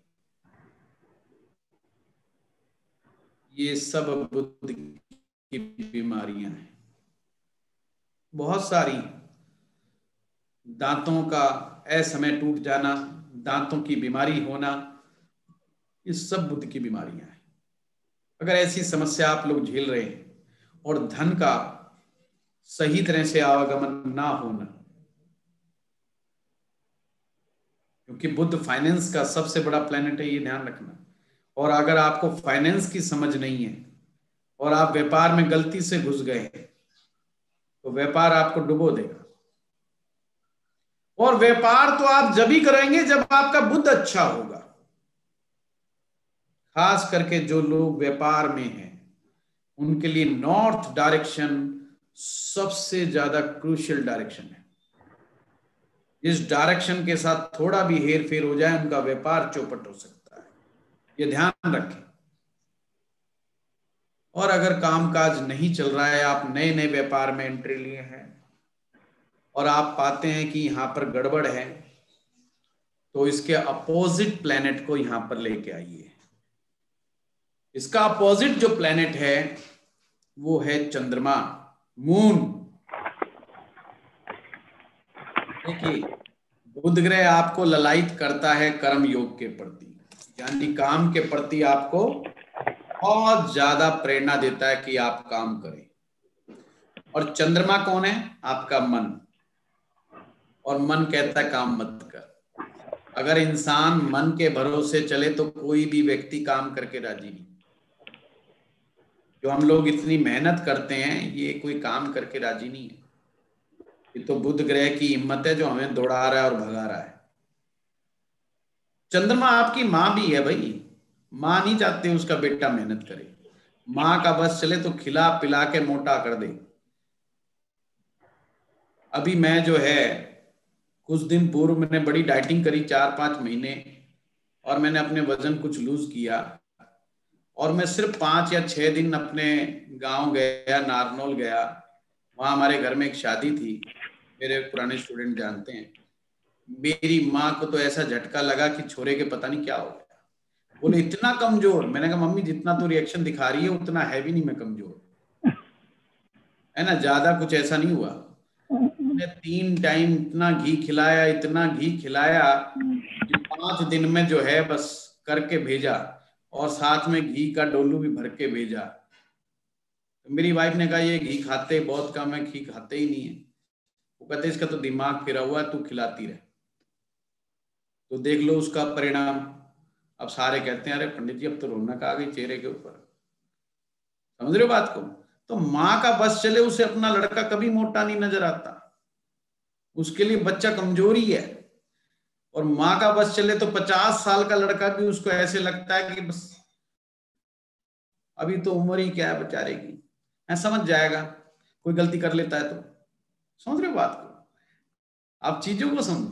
ये सब बुध की बीमारियां हैं, बहुत सारी। दांतों का असमय टूट जाना, दांतों की बीमारी होना, ये सब बुध की बीमारियां हैं। अगर ऐसी समस्या आप लोग झेल रहे हैं और धन का सही तरह से आवागमन ना होना, क्योंकि बुध फाइनेंस का सबसे बड़ा प्लैनेट है, ये ध्यान रखना। और अगर आपको फाइनेंस की समझ नहीं है और आप व्यापार में गलती से घुस गए तो व्यापार आपको डुबो देगा। और व्यापार तो आप जब ही करेंगे जब आपका बुध अच्छा होगा। खास करके जो लोग व्यापार में हैं उनके लिए नॉर्थ डायरेक्शन सबसे ज्यादा क्रूशियल डायरेक्शन है। इस डायरेक्शन के साथ थोड़ा भी हेर फेर हो जाए उनका व्यापार चौपट हो सकता है, ये ध्यान रखें। और अगर कामकाज नहीं चल रहा है, आप नए नए व्यापार में एंट्री लिए हैं और आप पाते हैं कि यहां पर गड़बड़ है, तो इसके अपोजिट प्लैनेट को यहां पर लेके आइए। इसका अपोजिट जो प्लेनेट है वो है चंद्रमा, मून। देखिए, बुध ग्रह आपको ललायित करता है कर्म योग के प्रति, यानी काम के प्रति आपको बहुत ज्यादा प्रेरणा देता है कि आप काम करें। और चंद्रमा कौन है? आपका मन। और मन कहता है काम मत कर। अगर इंसान मन के भरोसे चले तो कोई भी व्यक्ति काम करके राजी नहीं। जो हम लोग इतनी मेहनत करते हैं ये कोई काम करके राजी नहीं है। ये तो बुध ग्रह की हिम्मत है जो हमें दौड़ा रहा है और भगा रहा है। चंद्रमा आपकी माँ भी है भाई। माँ नहीं चाहती उसका बेटा मेहनत करे। माँ का बस चले तो खिला पिला के मोटा कर दे। अभी मैं जो है कुछ दिन पूर्व मैंने बड़ी डाइटिंग करी, चार पांच महीने, और मैंने अपने वजन कुछ लूज किया। और मैं सिर्फ पांच या छह दिन अपने गांव गया, नारनौल गया। वहां हमारे घर में एक शादी थी, मेरे पुराने स्टूडेंट जानते हैं। मेरी माँ को तो ऐसा झटका लगा कि छोरे के पता नहीं क्या हो गया। बोले इतना कमजोर। मैंने कहा मम्मी जितना तो रिएक्शन दिखा रही है उतना है भी नहीं मैं कमजोर, है ना, ज्यादा कुछ ऐसा नहीं हुआ। मैंने तीन टाइम इतना घी खिलाया, इतना घी खिलाया कि पांच दिन में जो है बस करके भेजा, और साथ में घी का डोलू भी भर के भेजा। तो मेरी वाइफ ने कहा ये घी खाते बहुत कम है, घी खाते ही नहीं है। वो कहते इसका तो दिमाग फिरा हुआ है, तू खिलाती रहे। तो देख लो उसका परिणाम। अब सारे कहते हैं अरे पंडित जी अब तो रौनक आ गई चेहरे के ऊपर। समझ रहे हो बात को? तो माँ का बस चले उसे अपना लड़का कभी मोटा नहीं नजर आता, उसके लिए बच्चा कमजोरी है। और माँ का बस चले तो पचास साल का लड़का भी उसको ऐसे लगता है कि बस अभी तो उम्र ही क्या है बेचारे की, है, समझ जाएगा। कोई गलती कर लेता है तो। समझ रहे हो बात को? आप चीजों को समझे।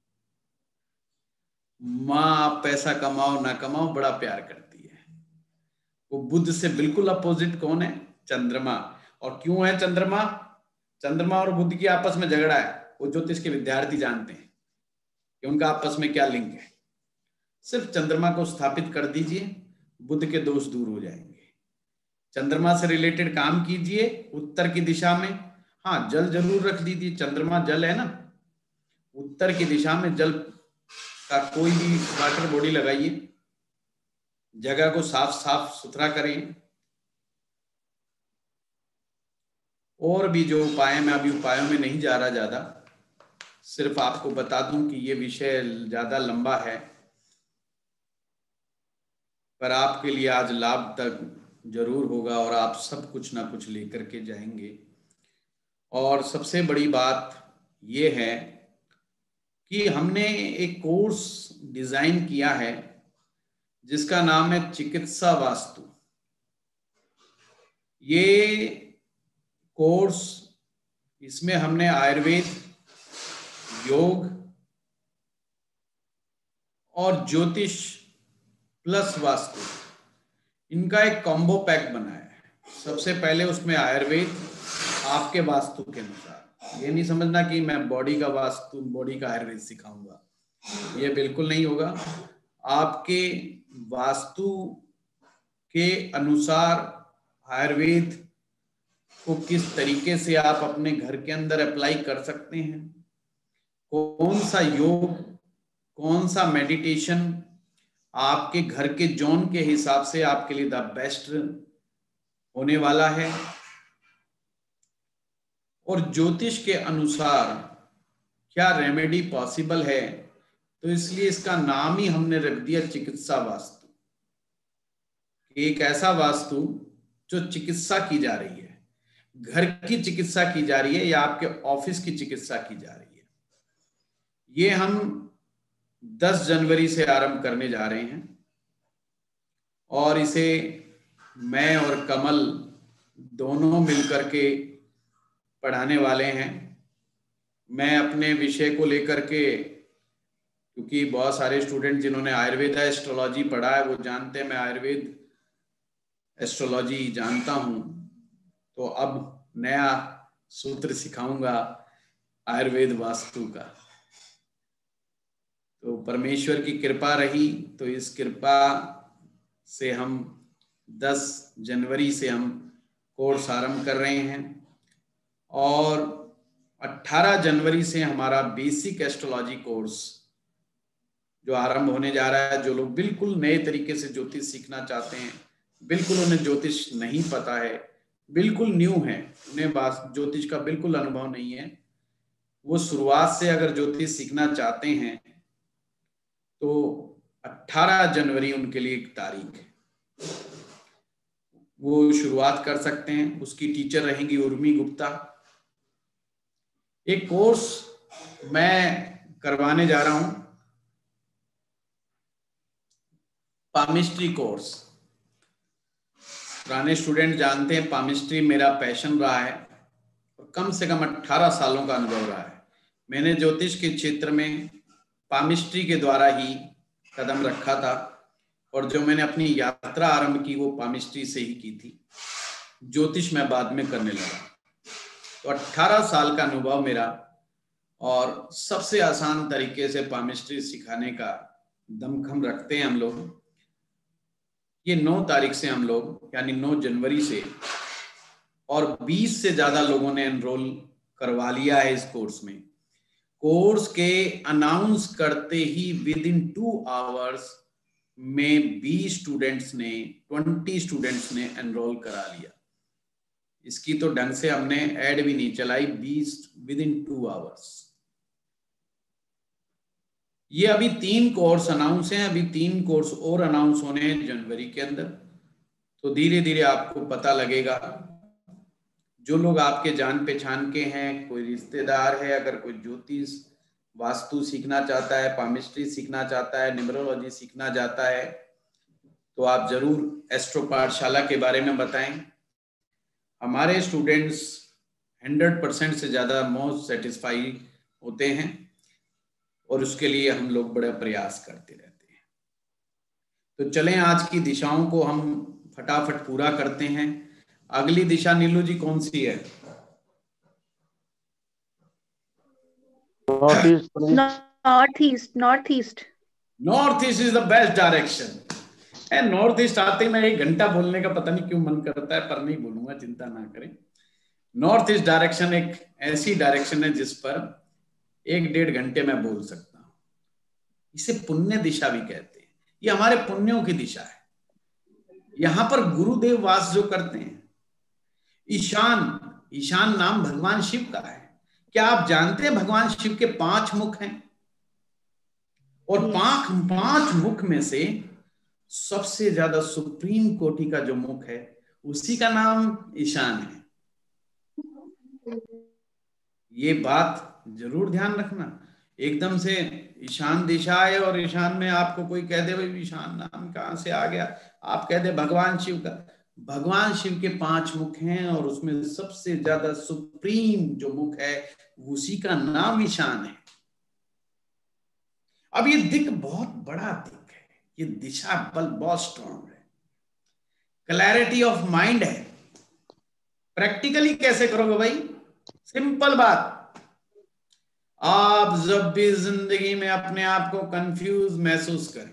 माँ पैसा कमाओ ना कमाओ बड़ा प्यार करती है। वो बुध से बिल्कुल अपोजिट कौन है? चंद्रमा। और क्यों है चंद्रमा? चंद्रमा और बुध की आपस में झगड़ा है। वो ज्योतिष के विद्यार्थी जानते हैं कि उनका आपस में क्या लिंक है। सिर्फ चंद्रमा को स्थापित कर दीजिए, बुध के दोष दूर हो जाएंगे। चंद्रमा से रिलेटेड काम कीजिए उत्तर की दिशा में। हाँ, जल जरूर रख दीजिए, चंद्रमा जल है ना। उत्तर की दिशा में जल का कोई भी वाटर बॉडी लगाइए, जगह को साफ साफ सुथरा करें। और भी जो उपाय, मैं अभी उपायों में नहीं जा रहा ज्यादा, सिर्फ आपको बता दूं कि ये विषय ज्यादा लंबा है, पर आपके लिए आज लाभ तक जरूर होगा और आप सब कुछ ना कुछ लेकर के जाएंगे। और सबसे बड़ी बात ये है कि हमने एक कोर्स डिजाइन किया है जिसका नाम है चिकित्सा वास्तु। ये कोर्स, इसमें हमने आयुर्वेद, योग और ज्योतिष प्लस वास्तु, इनका एक कॉम्बो पैक बनाया है। सबसे पहले उसमें आयुर्वेद आपके वास्तु के अनुसार। ये नहीं समझना कि मैं बॉडी का वास्तु, बॉडी का आयुर्वेद सिखाऊंगा, ये बिल्कुल नहीं होगा। आपके वास्तु के अनुसार आयुर्वेद को किस तरीके से आप अपने घर के अंदर अप्लाई कर सकते हैं, कौन सा योग, कौन सा मेडिटेशन आपके घर के जोन के हिसाब से आपके लिए द बेस्ट होने वाला है, और ज्योतिष के अनुसार क्या रेमेडी पॉसिबल है। तो इसलिए इसका नाम ही हमने रख दिया चिकित्सा वास्तु। एक ऐसा वास्तु जो चिकित्सा की जा रही है, घर की चिकित्सा की जा रही है या आपके ऑफिस की चिकित्सा की जा रही है। ये हम दस जनवरी से आरंभ करने जा रहे हैं और इसे मैं और कमल दोनों मिलकर के पढ़ाने वाले हैं। मैं अपने विषय को लेकर के, क्योंकि बहुत सारे स्टूडेंट जिन्होंने आयुर्वेद एस्ट्रोलॉजी पढ़ा है वो जानते हैं मैं आयुर्वेद एस्ट्रोलॉजी जानता हूं, तो अब नया सूत्र सिखाऊंगा आयुर्वेद वास्तु का। तो परमेश्वर की कृपा रही तो इस कृपा से हम दस जनवरी से हम कोर्स आरंभ कर रहे हैं और अठारह जनवरी से हमारा बेसिक एस्ट्रोलॉजी कोर्स जो आरंभ होने जा रहा है। जो लोग बिल्कुल नए तरीके से ज्योतिष सीखना चाहते हैं, बिल्कुल उन्हें ज्योतिष नहीं पता है, बिल्कुल न्यू है, उन्हें ज्योतिष का बिल्कुल अनुभव नहीं है, वो शुरुआत से अगर ज्योतिष सीखना चाहते हैं तो अठारह जनवरी उनके लिए एक तारीख है, वो शुरुआत कर सकते हैं। उसकी टीचर रहेंगी उर्मी गुप्ता। एक कोर्स मैं करवाने जा रहा हूं, पामिस्ट्री कोर्स। पुराने स्टूडेंट जानते हैं पामिस्ट्री मेरा पैशन रहा है और कम से कम अठारह सालों का अनुभव रहा है। मैंने ज्योतिष के क्षेत्र में पामिस्ट्री के द्वारा ही कदम रखा था और जो मैंने अपनी यात्रा आरंभ की वो पामिस्ट्री से ही की थी। ज्योतिष मैं बाद में करने लगा। तो अठारह साल का अनुभव मेरा और सबसे आसान तरीके से पामिस्ट्री सिखाने का दमखम रखते हैं हम लोग। ये नौ तारीख से हम लोग यानी नौ जनवरी से, और बीस से ज्यादा लोगों ने एनरोल करवा लिया है इस कोर्स में। कोर्स के अनाउंस करते ही विद इन टू आवर्स में बीस स्टूडेंट्स ने बीस स्टूडेंट्स ने एनरोल करा लिया। इसकी तो ढंग से हमने ऐड भी नहीं चलाई, बीस विद इन टू आवर्स। ये अभी तीन कोर्स अनाउंस हैं, अभी तीन कोर्स और अनाउंस होने हैं जनवरी के अंदर। तो धीरे धीरे आपको पता लगेगा। जो लोग आपके जान पहचान के हैं, कोई रिश्तेदार है, अगर कोई ज्योतिष वास्तु सीखना चाहता है, पामिस्ट्री सीखना चाहता है, न्यूमरोलॉजी सीखना चाहता है, तो आप जरूर एस्ट्रो पाठशाला के बारे में बताएं। हमारे स्टूडेंट्स हंड्रेड परसेंट से ज्यादा मोस्ट सेटिस्फाई होते हैं और उसके लिए हम लोग बड़ा प्रयास करते रहते हैं। तो चलें आज की दिशाओं को हम फटाफट पूरा करते हैं। अगली दिशा नीलू जी कौन सी है? North east. North east north east north east is the best direction. And north east आते ही मैं एक घंटा बोलने का पता नहीं क्यों मन करता है, पर नहीं बोलूंगा, चिंता ना करें। नॉर्थ ईस्ट डायरेक्शन एक ऐसी डायरेक्शन है जिस पर एक डेढ़ घंटे में बोल सकता हूं। इसे पुण्य दिशा भी कहते हैं। ये हमारे पुण्यों की दिशा है। यहां पर गुरुदेव वास जो करते हैं। ईशान, ईशान नाम भगवान शिव का है। क्या आप जानते हैं भगवान शिव के पांच मुख हैं? और पांच पांच मुख में से सबसे ज्यादा सुप्रीम कोटि का जो मुख है उसी का नाम ईशान है। ये बात जरूर ध्यान रखना। एकदम से ईशान दिशा है और ईशान में आपको कोई कह दे भाई ईशान नाम कहां से आ गया, आप कह दे भगवान शिव का। भगवान शिव के पांच मुख हैं और उसमें सबसे ज्यादा सुप्रीम जो मुख है उसी का नाम ईशान है। अब ये दिक बहुत बड़ा दिक है, ये दिशा बल बहुत स्ट्रॉन्ग है, क्लैरिटी ऑफ माइंड है। प्रैक्टिकली कैसे करोगे भाई? सिंपल बात, आप जब भी जिंदगी में अपने आप को कंफ्यूज महसूस करें,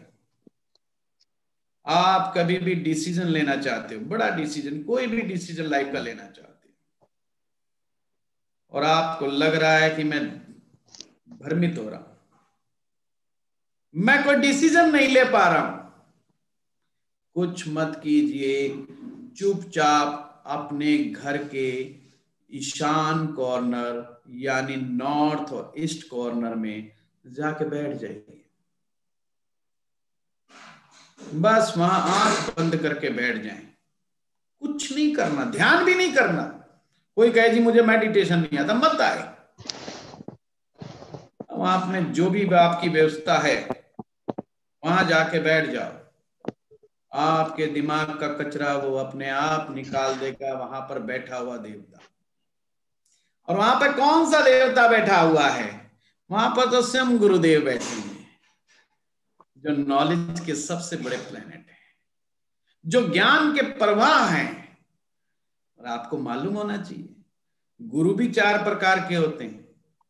आप कभी भी डिसीजन लेना चाहते हो, बड़ा डिसीजन, कोई भी डिसीजन लाइफ का लेना चाहते हो, और आपको लग रहा है कि मैं भ्रमित हो रहा हूं, मैं कोई डिसीजन नहीं ले पा रहा हूं, कुछ मत कीजिए, चुपचाप अपने घर के ईशान कॉर्नर यानी नॉर्थ और ईस्ट कॉर्नर में जाके बैठ जाइए। बस वहां आंख बंद करके बैठ जाएं, कुछ नहीं करना, ध्यान भी नहीं करना। कोई कहे जी मुझे मेडिटेशन नहीं आता, मत आए। वहां अपने जो भी आपकी व्यवस्था है वहां जाके बैठ जाओ। आपके दिमाग का कचरा वो अपने आप निकाल देगा वहां पर बैठा हुआ देवता। और वहां पर कौन सा देवता बैठा हुआ है? वहां पर तो स्वयं गुरुदेव बैठे हैं, जो नॉलेज के सबसे बड़े प्लेनेट हैं, जो ज्ञान के प्रवाह हैं। और आपको मालूम होना चाहिए गुरु भी चार प्रकार के होते हैं।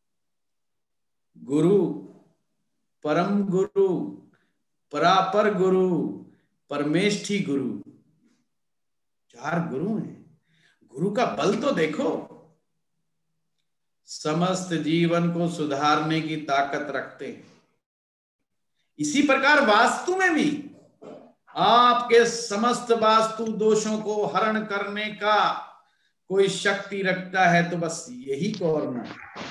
गुरु, परम गुरु, परापर गुरु, परमेष्ठी गुरु चार गुरु हैं, गुरु का बल तो देखो, समस्त जीवन को सुधारने की ताकत रखते हैं। इसी प्रकार वास्तु में भी आपके समस्त वास्तु दोषों को हरण करने का कोई शक्ति रखता है तो बस यही कॉर्नर।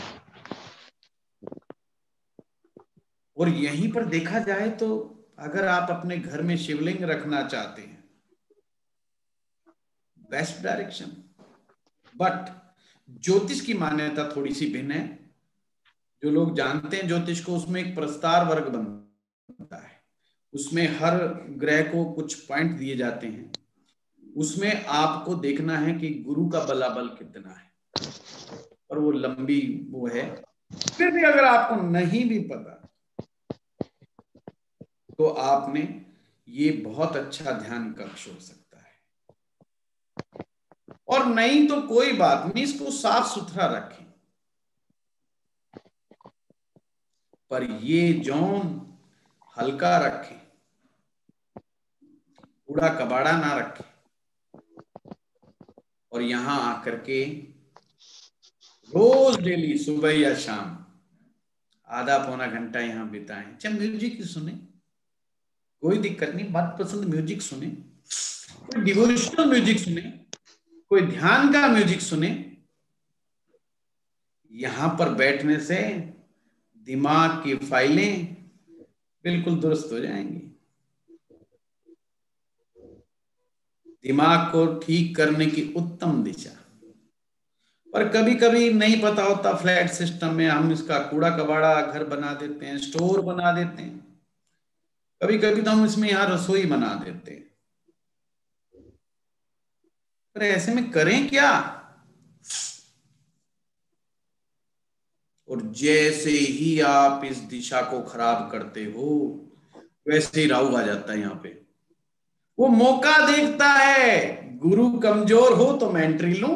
और यहीं पर देखा जाए तो अगर आप अपने घर में शिवलिंग रखना चाहते हैं, बेस्ट डायरेक्शन। बट ज्योतिष की मान्यता थोड़ी सी भिन्न है। जो लोग जानते हैं ज्योतिष को, उसमें एक प्रस्तार वर्ग बनता है, उसमें हर ग्रह को कुछ पॉइंट दिए जाते हैं, उसमें आपको देखना है कि गुरु का बलाबल कितना है, और वो लंबी वो है। फिर भी अगर आपको नहीं भी पता तो आपने ये बहुत अच्छा ध्यान कक्ष हो सकता है। और नहीं तो कोई बात नहीं, इसको साफ सुथरा रखें, पर ये जोन हल्का रखें, कूड़ा कबाड़ा ना रखें। और यहां आकर के रोज डेली सुबह या शाम आधा पौना घंटा यहां बिताएं। चाहे म्यूजिक सुने, कोई दिक्कत नहीं, मनपसंद म्यूजिक सुने, कोई डिवोशनल म्यूजिक सुने, कोई ध्यान का म्यूजिक सुने। यहां पर बैठने से दिमाग की फाइलें बिल्कुल दुरुस्त हो जाएंगी। दिमाग को ठीक करने की उत्तम दिशा। पर कभी कभी नहीं पता होता, फ्लैट सिस्टम में हम इसका कूड़ा कबाड़ा घर बना देते हैं, स्टोर बना देते हैं, कभी कभी तो हम इसमें यहां रसोई बना देते हैं। पर ऐसे में करें क्या? और जैसे ही आप इस दिशा को खराब करते हो, वैसे ही राहु आ जाता है यहां पे। वो मौका देखता है, गुरु कमजोर हो तो मैं एंट्री लूं,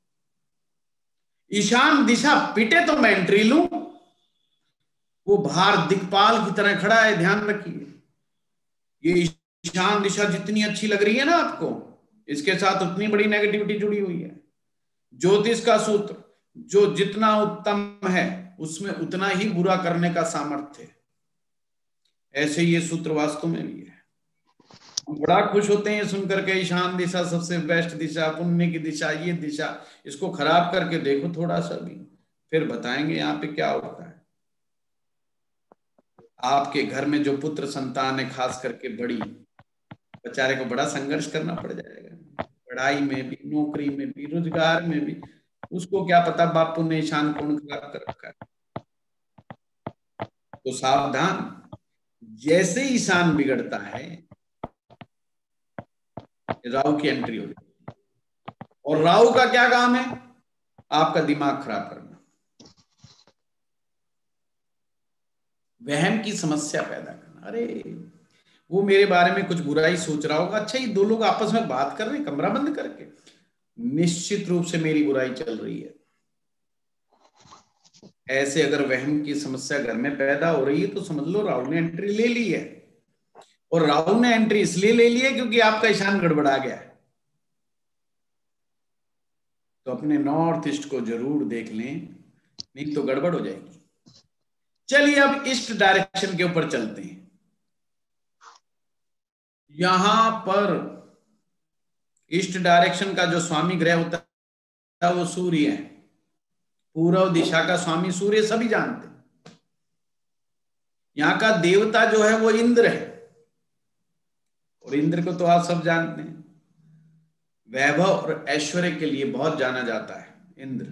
ईशान दिशा पिटे तो मैं एंट्री लूं। वो बाहर दिक्पाल की तरह खड़ा है, ध्यान रखिए। ये ईशान दिशा जितनी अच्छी लग रही है ना आपको, इसके साथ उतनी बड़ी नेगेटिविटी जुड़ी हुई है। ज्योतिष का सूत्र जो जितना उत्तम है उसमें उतना ही बुरा करने का सामर्थ्य है। ऐसे ये सूत्र वास्तव में भी है। हम बड़ा खुश होते हैं सुनकर के ईशान दिशा सबसे बेस्ट दिशा, पुण्य की दिशा, ये दिशा। इसको खराब करके देखो थोड़ा सा भी, फिर बताएंगे यहाँ पे क्या होता है। आपके घर में जो पुत्र संतान है, खास करके बड़ी, बेचारे को बड़ा संघर्ष करना पड़ जाएगा, पढ़ाई में भी, नौकरी में भी, रोजगार में भी। उसको क्या पता बापू ने ईशान कौन खराब कर रखा है। तो सावधान, जैसे ईशान बिगड़ता है राहु की एंट्री हो जाती है। और राहु का क्या काम है? आपका दिमाग खराब करना, वहम की समस्या पैदा करना। अरे वो मेरे बारे में कुछ बुरा ही सोच रहा होगा, अच्छा ये दो लोग आपस में बात कर रहे हैं कमरा बंद करके, निश्चित रूप से मेरी बुराई चल रही है। ऐसे अगर वहम की समस्या घर में पैदा हो रही है तो समझ लो राहु ने एंट्री ले ली है। और राहु ने एंट्री इसलिए ले ली है क्योंकि आपका ईशान गड़बड़ा गया है। तो अपने नॉर्थ ईस्ट को जरूर देख लें, नहीं तो गड़बड़ हो जाएगी। चलिए अब ईस्ट डायरेक्शन के ऊपर चलते हैं। यहां पर ईस्ट डायरेक्शन का जो स्वामी ग्रह होता है वो सूर्य है। पूर्व दिशा का स्वामी सूर्य सभी जानते हैं। यहां का देवता जो है वो इंद्र है, और इंद्र को तो आप सब जानते हैं, वैभव और ऐश्वर्य के लिए बहुत जाना जाता है इंद्र।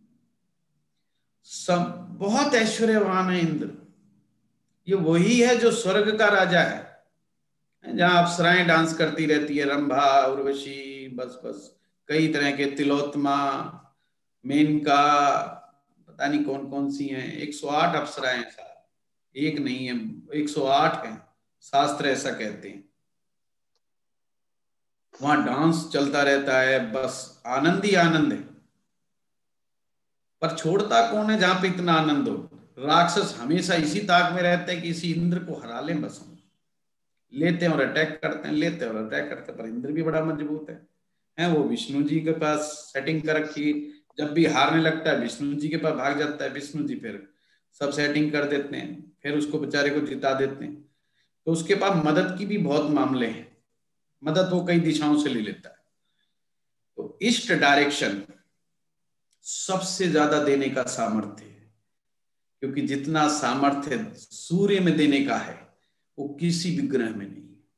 सब बहुत ऐश्वर्यवान है इंद्र। ये वही है जो स्वर्ग का राजा है, जहां अप्सराएं डांस करती रहती है, रंभा, उर्वशी, बस बस कई तरह के, तिलोत्तमा, मेनका, पता नहीं कौन कौन सी हैं। एक सौ आठ अप्सराएं हैं, एक नहीं है, एक सौ आठ है, शास्त्र ऐसा कहते हैं। वहां डांस चलता रहता है, बस आनंद ही आनंद है। पर छोड़ता कौन है जहां पे इतना आनंद हो? राक्षस हमेशा इसी ताक में रहते हैं कि इसी इंद्र को हरा लें, बस हम लेते हैं और अटैक करते हैं, लेते हैं और अटैक करते हैं। पर इंद्र भी बड़ा मजबूत है, है, वो विष्णु जी के पास सेटिंग कर रखी है। जब भी हारने लगता है विष्णु जी के पास भाग जाता है, विष्णु जी फिर सब सेटिंग कर देते हैं, फिर उसको बेचारे को जिता देते हैं। तो उसके पास मदद की भी बहुत मामले हैं, मदद वो कई दिशाओं से ले लेता है। तो ईस्ट डायरेक्शन सबसे ज्यादा देने का सामर्थ्य है, क्योंकि जितना सामर्थ्य सूर्य में देने का है वो किसी भी ग्रह में नहीं।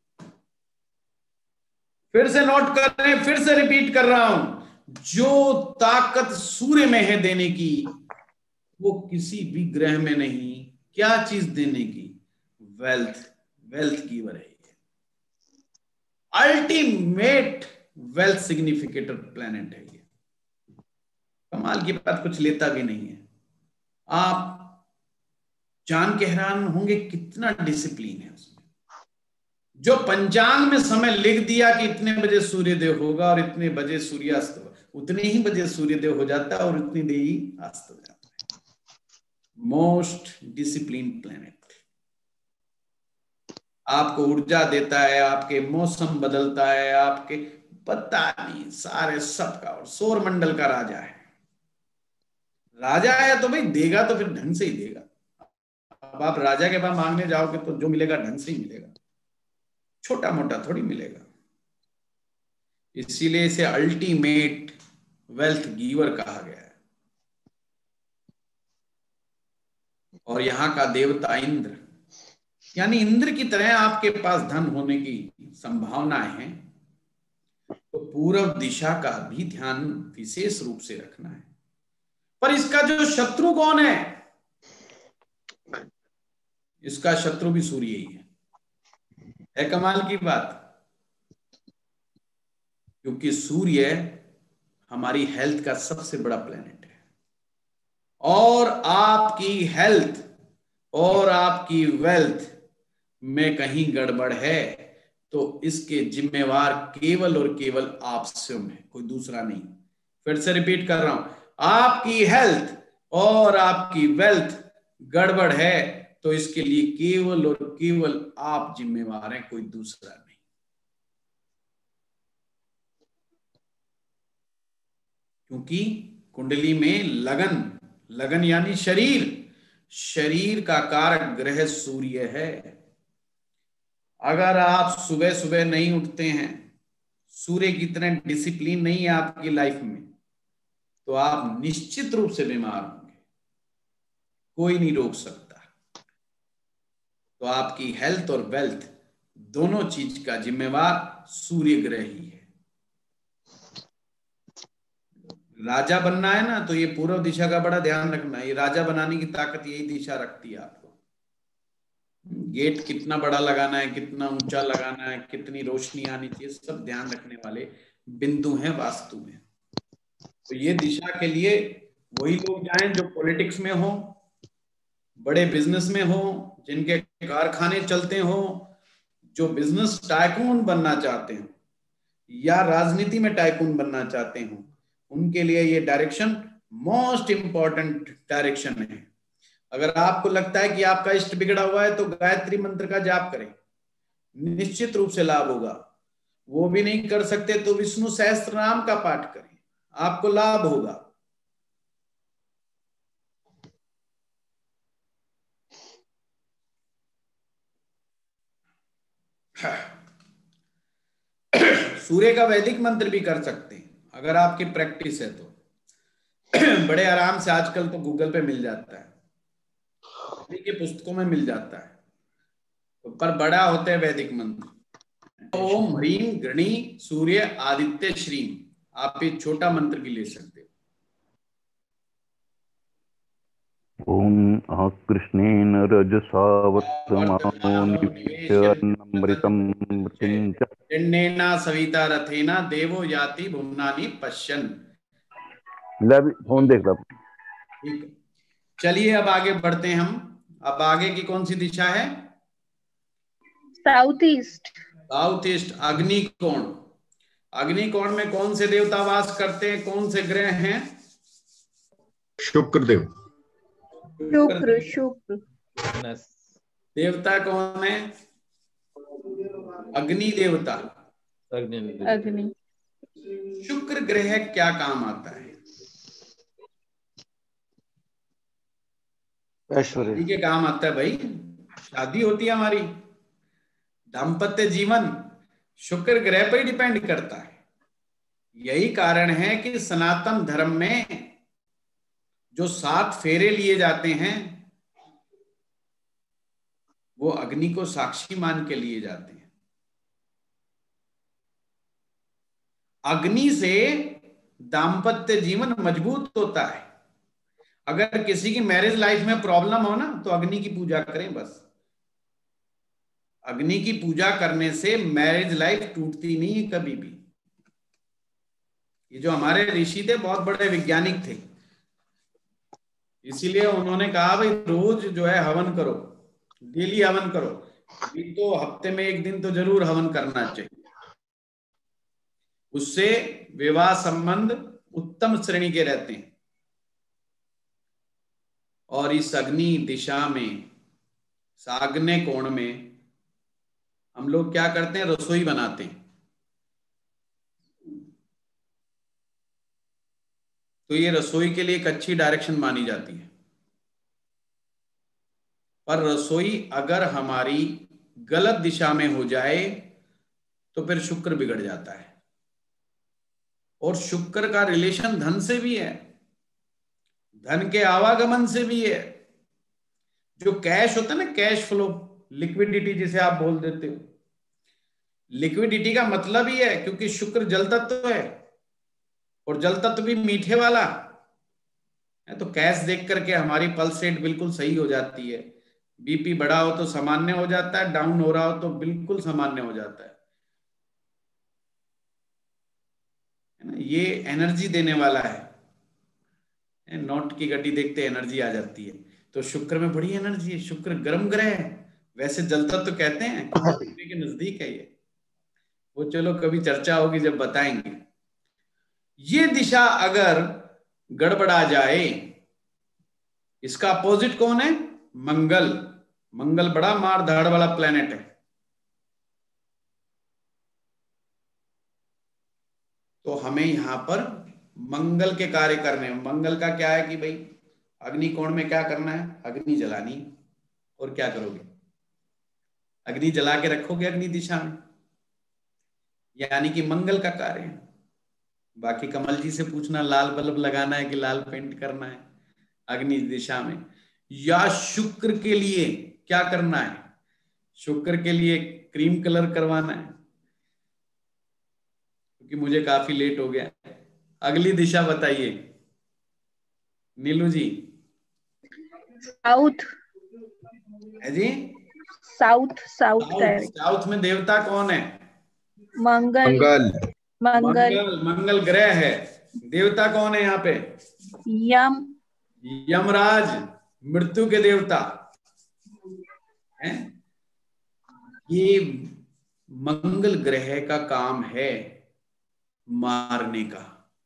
फिर से नोट कर रहे हैं, फिर से रिपीट कर रहा हूं, जो ताकत सूर्य में है देने की वो किसी भी ग्रह में नहीं। क्या चीज देने की? वेल्थ, वेल्थ गिवर है, अल्टीमेट वेल्थ सिग्निफिकेटर प्लेनेट है ये। कमाल की बात, कुछ लेता भी नहीं है। आप जान के हैरान होंगे कितना डिसिप्लिन है उसमें। जो पंचांग में समय लिख दिया कि इतने बजे सूर्योदय होगा और इतने बजे सूर्यास्त, उतने ही बजे सूर्योदय हो जाता है और उतनी देर ही अस्त हो जाता है। मोस्ट डिसिप्लिन प्लेनेट, आपको ऊर्जा देता है, आपके मौसम बदलता है, आपके पता नहीं सारे सबका, और सौर मंडल का राजा है। राजा है तो भाई देगा तो फिर ढंग से ही देगा। अब आप राजा के पास मांगने जाओगे तो जो मिलेगा ढंग से ही मिलेगा, छोटा मोटा थोड़ी मिलेगा। इसीलिए इसे अल्टीमेट वेल्थ गिवर कहा गया है। और यहां का देवता इंद्र, यानी इंद्र की तरह आपके पास धन होने की संभावनाएं हैं, तो पूर्व दिशा का भी ध्यान विशेष रूप से रखना है। पर इसका जो शत्रु कौन है? इसका शत्रु भी सूर्य ही है। है कमाल की बात, क्योंकि सूर्य हमारी हेल्थ का सबसे बड़ा प्लेनेट है। और आपकी हेल्थ और आपकी वेल्थ में कहीं गड़बड़ है तो इसके जिम्मेवार केवल और केवल आप स्वयं है, कोई दूसरा नहीं। फिर से रिपीट कर रहा हूं, आपकी हेल्थ और आपकी वेल्थ गड़बड़ है तो इसके लिए केवल और केवल आप जिम्मेवार हैं, कोई दूसरा नहीं। क्योंकि कुंडली में लगन, लगन यानी शरीर, शरीर का कारक ग्रह सूर्य है। अगर आप सुबह सुबह नहीं उठते हैं, सूर्य की तरह डिसिप्लिन नहीं है आपकी लाइफ में, तो आप निश्चित रूप से बीमार होंगे, कोई नहीं रोक सकता। तो आपकी हेल्थ और वेल्थ दोनों चीज का जिम्मेवार सूर्य ग्रह ही है। राजा बनना है ना, तो ये पूर्व दिशा का बड़ा ध्यान रखना है। ये राजा बनाने की ताकत यही दिशा रखती है आपको। गेट कितना बड़ा लगाना है, कितना ऊंचा लगाना है, कितनी रोशनी आनी चाहिए, सब ध्यान रखने वाले बिंदु हैं वास्तु में। तो ये दिशा के लिए वही लोग जाएं जो पॉलिटिक्स में हो, बड़े बिजनेस में हो, जिनके कारखाने चलते हो, जो बिजनेस टाइकून बनना चाहते हो या राजनीति में टाइकून बनना चाहते हो, उनके लिए ये डायरेक्शन मोस्ट इंपॉर्टेंट डायरेक्शन है। अगर आपको लगता है कि आपका इष्ट बिगड़ा हुआ है तो गायत्री मंत्र का जाप करें, निश्चित रूप से लाभ होगा। वो भी नहीं कर सकते तो विष्णु सहस्त्र नाम का पाठ करें, आपको लाभ होगा। सूर्य का वैदिक मंत्र भी कर सकते हैं अगर आपकी प्रैक्टिस है तो। बड़े आराम से आजकल तो गूगल पे मिल जाता है, के पुस्तकों में मिल जाता है, तो पर बड़ा होते हैं वैदिक मंत्र। ओम ह्रीम गृणी सूर्य आदित्य श्रीम, आप ये छोटा मंत्र भी ले सकते हो। ओम कृष्णेन रजसा वर्तमानो निवेशयन्नमृतं मृतिञ्च पिण्डेना सविता रथेना देवो याति भुवनानि पश्यन्। फोन देख रहा। ठीक है, चलिए अब आगे बढ़ते हैं हम। अब आगे की कौन सी दिशा है? South east. साउथ ईस्ट, अग्निकोण। अग्निकोण में कौन से देवता वास करते हैं, कौन से ग्रह हैं? शुक्र देव। शुक्र शुक्र। देवता कौन है? अग्नि देवता। अग्नि। शुक्र ग्रह क्या काम आता है? ऐश्वर्य। शादी के काम आता है भाई, शादी होती है हमारी, दाम्पत्य जीवन शुक्र ग्रह पर ही डिपेंड करता है। यही कारण है कि सनातन धर्म में जो सात फेरे लिए जाते हैं वो अग्नि को साक्षी मान के लिए जाते हैं। अग्नि से दाम्पत्य जीवन मजबूत होता है। अगर किसी की मैरिज लाइफ में प्रॉब्लम हो ना तो अग्नि की पूजा करें बस। अग्नि की पूजा करने से मैरिज लाइफ टूटती नहीं है कभी भी। ये जो हमारे ऋषि थे बहुत बड़े वैज्ञानिक थे, इसीलिए उन्होंने कहा भाई रोज जो है हवन करो, डेली हवन करो। ये तो हफ्ते में एक दिन तो जरूर हवन करना चाहिए। उससे विवाह संबंध उत्तम श्रेणी के रहते हैं। और इस अग्नि दिशा में, साग्ने कोण में हम लोग क्या करते हैं, रसोई बनाते हैं। तो ये रसोई के लिए एक अच्छी डायरेक्शन मानी जाती है। पर रसोई अगर हमारी गलत दिशा में हो जाए तो फिर शुक्र बिगड़ जाता है। और शुक्र का रिलेशन धन से भी है, धन के आवागमन से भी है। जो कैश होता है ना, कैश फ्लो, लिक्विडिटी जिसे आप बोल देते हो, लिक्विडिटी का मतलब ही है, क्योंकि शुक्र जल तत्व है और जल तत्व भी मीठे वाला है। तो कैश देख करके हमारी पल्स रेट बिल्कुल सही हो जाती है। बीपी बढ़ा हो तो सामान्य हो जाता है, डाउन हो रहा हो तो बिल्कुल सामान्य हो जाता है, है ना। ये एनर्जी देने वाला है। नोट की गड्डी देखते एनर्जी आ जाती है। तो शुक्र में बड़ी एनर्जी है। शुक्र गर्म ग्रह है, वैसे जल तत्व तो कहते हैं, पृथ्वी के नजदीक है ये। वो चलो कभी चर्चा होगी जब बताएंगे। ये दिशा अगर गड़बड़ा जाए, इसका अपोजिट कौन है? मंगल। मंगल बड़ा मार धाड़ वाला प्लेनेट है। तो हमें यहां पर मंगल के कार्य करने हैं। मंगल का क्या है कि भाई अग्नि कोण में क्या करना है, अग्नि जलानी। और क्या करोगे, अग्नि जला के रखोगे अग्नि दिशा में, यानी कि मंगल का कार्य है। बाकी कमल जी से पूछना लाल बल्ब लगाना है कि लाल पेंट करना है अग्नि दिशा में, या शुक्र के लिए क्या करना है, शुक्र के लिए क्रीम कलर करवाना है। क्योंकि मुझे काफी लेट हो गया। अगली दिशा बताइए नीलू जी। साउथ। है जी, साउथ साउथ साउथ। साउथ में देवता कौन है? मंगल। मंगल। मंगल। मंगल। मंगल ग्रह है। देवता कौन है यहाँ पे? यम। यमराज, मृत्यु के देवता हैं। ये मंगल ग्रह का काम है मारने का।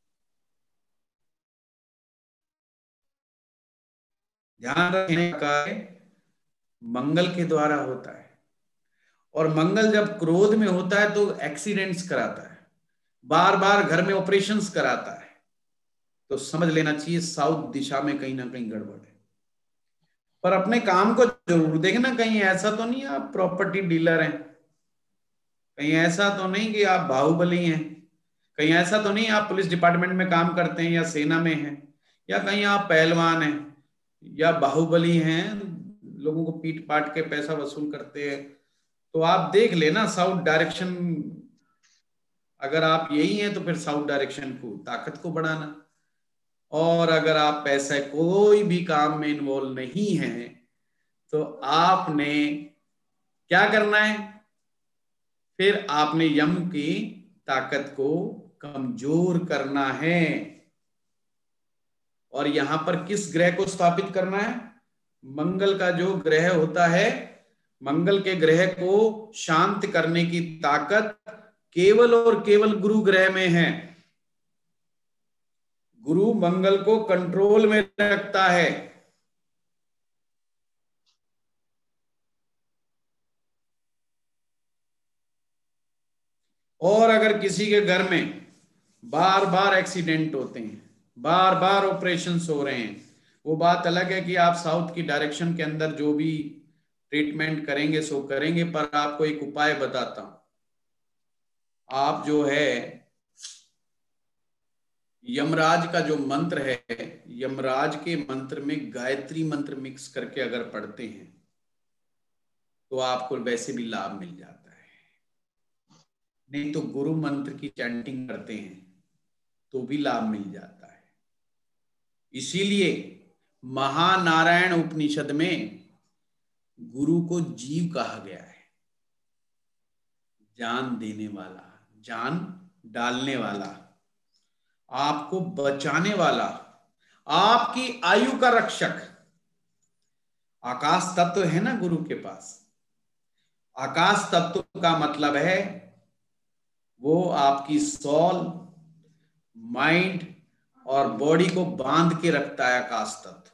ध्यान रखने का है, मंगल के द्वारा होता है। और मंगल जब क्रोध में होता है तो एक्सीडेंट्स कराता है, बार बार घर में ऑपरेशंस कराता है। तो समझ लेना चाहिए साउथ दिशा में कहीं ना कहीं गड़बड़ है। पर अपने काम को जरूर देखना, कहीं ऐसा तो नहीं आप प्रॉपर्टी डीलर हैं, कहीं ऐसा तो नहीं कि आप बाहुबली हैं, कहीं ऐसा तो नहीं आप पुलिस डिपार्टमेंट में काम करते हैं या सेना में हैं, या कहीं आप पहलवान हैं या बाहुबली हैं, लोगों को पीट पाट के पैसा वसूल करते हैं। तो आप देख लेना साउथ डायरेक्शन, अगर आप यही हैं तो फिर साउथ डायरेक्शन को, ताकत को बढ़ाना। और अगर आप पैसे कोई भी काम में इन्वॉल्व नहीं है तो आपने क्या करना है, फिर आपने यम की ताकत को कमजोर करना है। और यहां पर किस ग्रह को स्थापित करना है? मंगल का जो ग्रह होता है, मंगल के ग्रह को शांत करने की ताकत केवल और केवल गुरु ग्रह में है। गुरु मंगल को कंट्रोल में रखता है। और अगर किसी के घर में बार बार एक्सीडेंट होते हैं, बार बार ऑपरेशंस हो रहे हैं। वो बात अलग है कि आप साउथ की डायरेक्शन के अंदर जो भी ट्रीटमेंट करेंगे सो करेंगे, पर आपको एक उपाय बताता हूं। आप जो है यमराज का जो मंत्र है, यमराज के मंत्र में गायत्री मंत्र मिक्स करके अगर पढ़ते हैं तो आपको वैसे भी लाभ मिल जाता है। नहीं तो गुरु मंत्र की चैंटिंग करते हैं तो भी लाभ मिल जाता है। इसीलिए महानारायण उपनिषद में गुरु को जीव कहा गया है, जान देने वाला, जान डालने वाला, आपको बचाने वाला, आपकी आयु का रक्षक। आकाश तत्व है ना गुरु के पास। आकाश तत्व का मतलब है वो आपकी सोल, माइंड और बॉडी को बांध के रखता है। आकाश तत्व,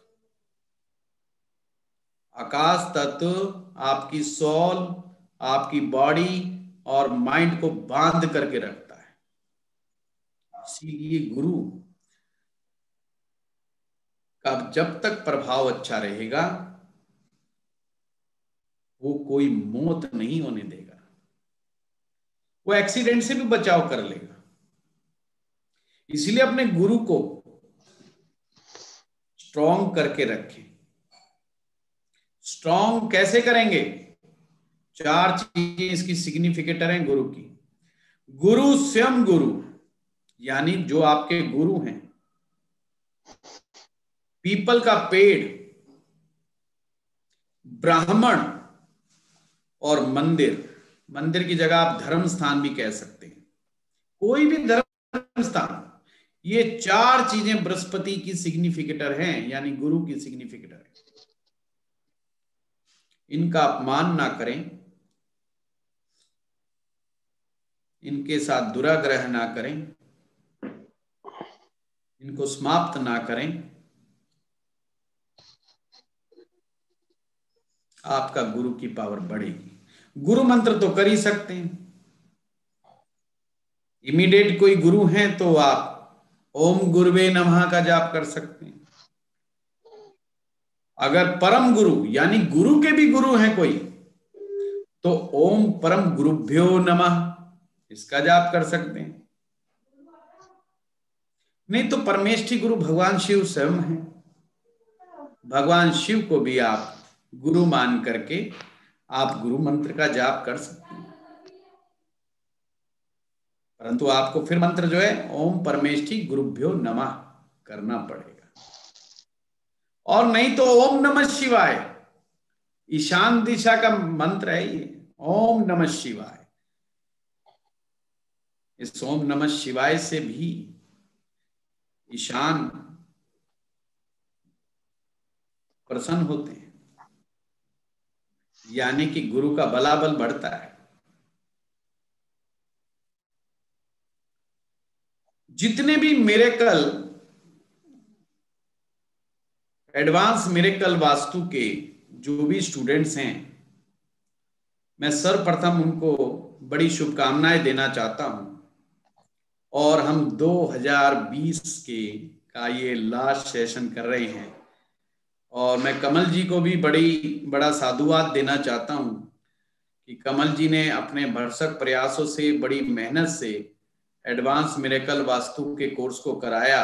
आकाश तत्व आपकी सोल, आपकी बॉडी और माइंड को बांध करके रखता है। इसीलिए गुरु का जब तक प्रभाव अच्छा रहेगा वो कोई मौत नहीं होने देगा, वो एक्सीडेंट से भी बचाव कर लेगा। इसलिए अपने गुरु को स्ट्रॉन्ग करके रखें। स्ट्रॉन्ग कैसे करेंगे? चार चीजें इसकी सिग्निफिकेटर हैं गुरु की। गुरु स्वयं गुरु, यानी जो आपके गुरु हैं। पीपल का पेड़, ब्राह्मण और मंदिर। मंदिर की जगह आप धर्म स्थान भी कह सकते हैं, कोई भी धर्म स्थान। ये चार चीजें बृहस्पति की सिग्निफिकेटर हैं, यानी गुरु की सिग्निफिकेटर है। इनका अपमान ना करें, इनके साथ दुराग्रह ना करें, इनको समाप्त ना करें। आपका गुरु की पावर बढ़ेगी। गुरु मंत्र तो कर ही सकते हैं। इमीडिएट कोई गुरु हैं तो आप ओम गुरुवे नमः का जाप कर सकते हैं। अगर परम गुरु यानी गुरु के भी गुरु हैं कोई तो ओम परम गुरुभ्यो नमः इसका जाप कर सकते हैं। नहीं तो परमेष्ठी गुरु भगवान शिव स्वयं है। भगवान शिव को भी आप गुरु मान करके आप गुरु मंत्र का जाप कर सकते हैं। परंतु आपको फिर मंत्र जो है ओम परमेष्ठी गुरुभ्यो नमः करना पड़ेगा। और नहीं तो ओम नमः शिवाय, ईशान दिशा का मंत्र है ये, ओम नमः शिवाय। इस ओम नमः शिवाय से भी ईशान प्रसन्न होते हैं, यानी कि गुरु का बलाबल बढ़ता है। जितने भी मिरेकल, एडवांस मिरेकल वास्तु के जो भी स्टूडेंट्स हैं, मैं सर्वप्रथम उनको बड़ी शुभकामनाएं देना चाहता हूं। और हम दो हज़ार बीस के का ये लास्ट सेशन कर रहे हैं और मैं कमल जी को भी बड़ी बड़ा साधुवाद देना चाहता हूं कि कमल जी ने अपने भरसक प्रयासों से, बड़ी मेहनत से एडवांस मिरेकल वास्तु के कोर्स को कराया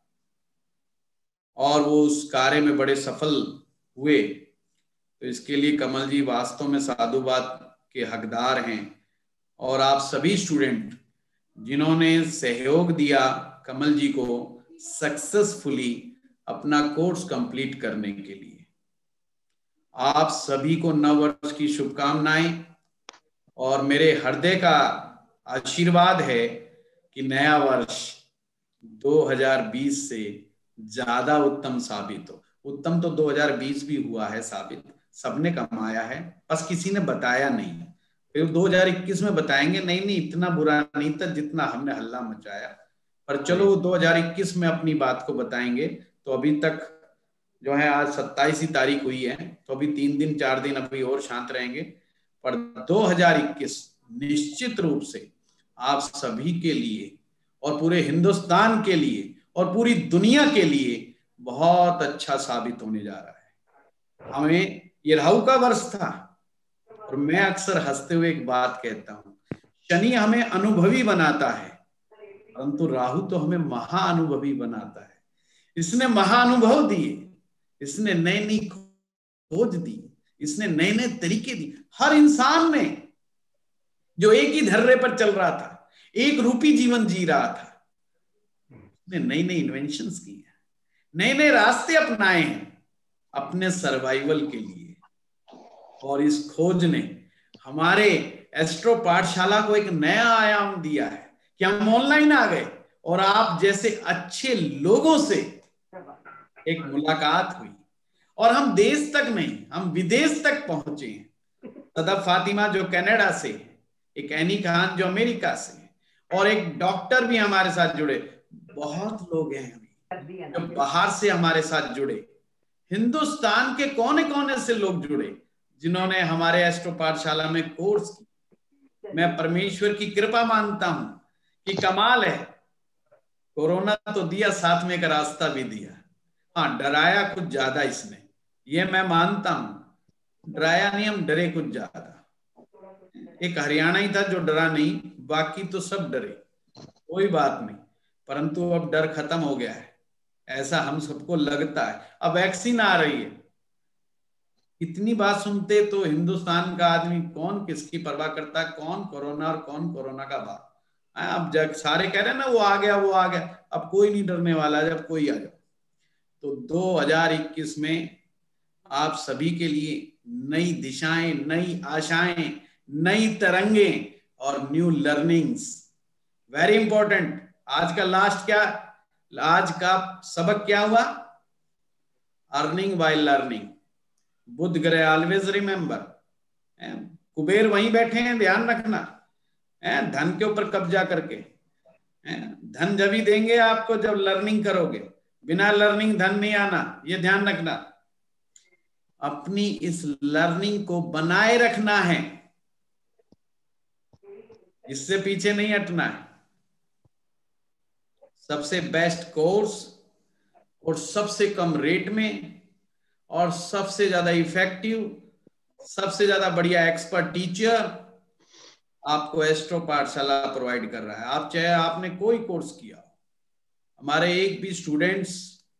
और वो उस कार्य में बड़े सफल हुए। तो इसके लिए कमल जी वास्तव में साधुवाद के हकदार हैं। और आप सभी स्टूडेंट जिन्होंने सहयोग दिया कमल जी को सक्सेसफुली अपना कोर्स कंप्लीट करने के लिए, आप सभी को नव वर्ष की शुभकामनाएं और मेरे हृदय का आशीर्वाद है कि नया वर्ष दो हज़ार बीस से ज्यादा उत्तम साबित हो। उत्तम तो दो हज़ार बीस भी हुआ है साबित, सबने कमाया है, बस किसी ने बताया नहीं। फिर दो हज़ार इक्कीस में बताएंगे नहीं नहीं इतना बुरा नहीं था जितना हमने हल्ला मचाया, पर चलो दो हज़ार इक्कीस में अपनी बात को बताएंगे। तो अभी तक जो है आज सत्ताईस ही तारीख हुई है, तो अभी तीन दिन चार दिन अभी और शांत रहेंगे। पर दो हज़ार इक्कीस निश्चित रूप से आप सभी के लिए और पूरे हिंदुस्तान के लिए और पूरी दुनिया के लिए बहुत अच्छा साबित होने जा रहा है। हमें ये राहु का वर्ष था और मैं अक्सर हंसते हुए एक बात कहता हूं, शनि हमें अनुभवी बनाता है परंतु राहु तो हमें महाअनुभवी बनाता है। इसने महाअनुभव दिए, इसने नई नई खोज दी, इसने नए नए तरीके दिए। हर इंसान ने जो एक ही धर्रे पर चल रहा था, एक रूपी जीवन जी रहा था, उसने नई नई इन्वेंशंस की हैं, नए नए रास्ते अपनाए हैं अपने सर्वाइवल के लिए। और इस खोज ने हमारे एस्ट्रो पाठशाला को एक नया आयाम दिया है कि हम ऑनलाइन आ गए और आप जैसे अच्छे लोगों से एक मुलाकात हुई और हम देश तक नहीं, हम विदेश तक पहुंचे हैं। सदफ फातिमा जो कनाडा से, एक एनी खान जो अमेरिका से, और एक डॉक्टर भी हमारे साथ जुड़े। बहुत लोग हैं अभी जो बाहर से हमारे साथ जुड़े, हिंदुस्तान के कोने कोने से लोग जुड़े जिन्होंने हमारे एस्ट्रो पाठशाला में कोर्स किया। मैं परमेश्वर की कृपा मानता हूं कि कमाल है, कोरोना तो दिया, साथ में एक रास्ता भी दिया। हाँ, डराया कुछ ज्यादा इसने, ये मैं मानता हूं, डराया नहीं, हम डरे कुछ ज्यादा। एक हरियाणा ही था जो डरा नहीं, बाकी तो सब डरे, कोई बात नहीं। परंतु अब डर खत्म हो गया है, ऐसा हम सबको लगता है। अब वैक्सीन आ रही है, इतनी बात सुनते तो हिंदुस्तान का आदमी कौन किसकी परवाह करता है, कौन कोरोना और कौन कोरोना का बात। अब जब सारे कह रहे हैं ना वो आ गया वो आ गया, अब कोई नहीं डरने वाला, जब कोई आ जाए। तो दो हज़ार इक्कीस में आप सभी के लिए नई दिशाएं, नई आशाएं, नई तरंगे और न्यू लर्निंग्स, वेरी इंपॉर्टेंट। आज का लास्ट क्या, आज का सबक क्या हुआ? Earning by learning. बुद्ध ग्रह ऑलवेज रिमेंबर, कुबेर वहीं बैठे हैं, ध्यान रखना, धन के ऊपर कब्जा करके। धन जब ही देंगे आपको जब लर्निंग करोगे, बिना लर्निंग धन नहीं आना, ये ध्यान रखना। अपनी इस लर्निंग को बनाए रखना है, इससे पीछे नहीं हटना है। सबसे बेस्ट कोर्स और सबसे कम रेट में और सबसे ज्यादा इफेक्टिव, सबसे ज्यादा बढ़िया एक्सपर्ट टीचर आपको एस्ट्रो पाठशाला प्रोवाइड कर रहा है। आप चाहे आपने कोई कोर्स किया, हमारे एक भी स्टूडेंट्स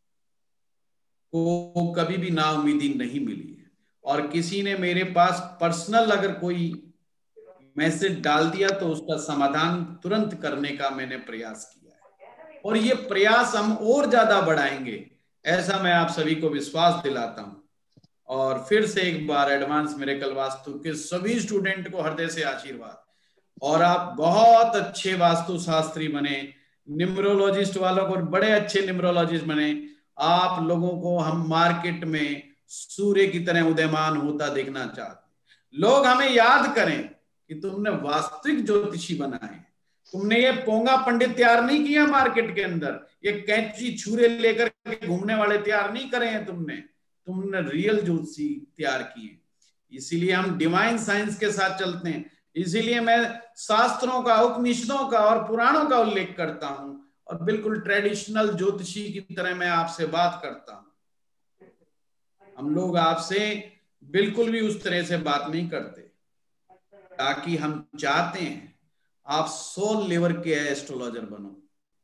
को कभी भी नाउम्मीदी नहीं मिली है। और किसी ने मेरे पास पर्सनल अगर कोई मैसेज डाल दिया तो उसका समाधान तुरंत करने का मैंने प्रयास किया है, और ये प्रयास हम और ज्यादा बढ़ाएंगे, ऐसा मैं आप सभी को विश्वास दिलाता हूं। और फिर से एक बार एडवांस मिरेकल वास्तु के सभी स्टूडेंट को हृदय से आशीर्वाद। और आप बहुत अच्छे वास्तु शास्त्री बने, न्यूमरोलॉजिस्ट वालों को बड़े अच्छे न्यूमरोलॉजिस्ट बने। आप लोगों को हम मार्केट में सूर्य की तरह उदयमान होता देखना चाहते। लोग हमें याद करें कि तुमने वास्तविक ज्योतिषी बनाए, तुमने ये पोंगा पंडित तैयार नहीं किया मार्केट के अंदर, ये कैंची छुरे लेकर के घूमने वाले तैयार नहीं करे हैं तुमने, तुमने रियल ज्योतिषी तैयार किए। इसीलिए हम डिवाइन साइंस के साथ चलते हैं, इसीलिए मैं शास्त्रों का, उपनिषदों का और पुराणों का उल्लेख करता हूं और बिल्कुल ट्रेडिशनल ज्योतिषी की तरह मैं आपसे बात करता हूं। हम लोग आपसे बिल्कुल भी उस तरह से बात नहीं करते, ताकि हम चाहते हैं आप सोल लेवल के एस्ट्रोलॉजर बनो,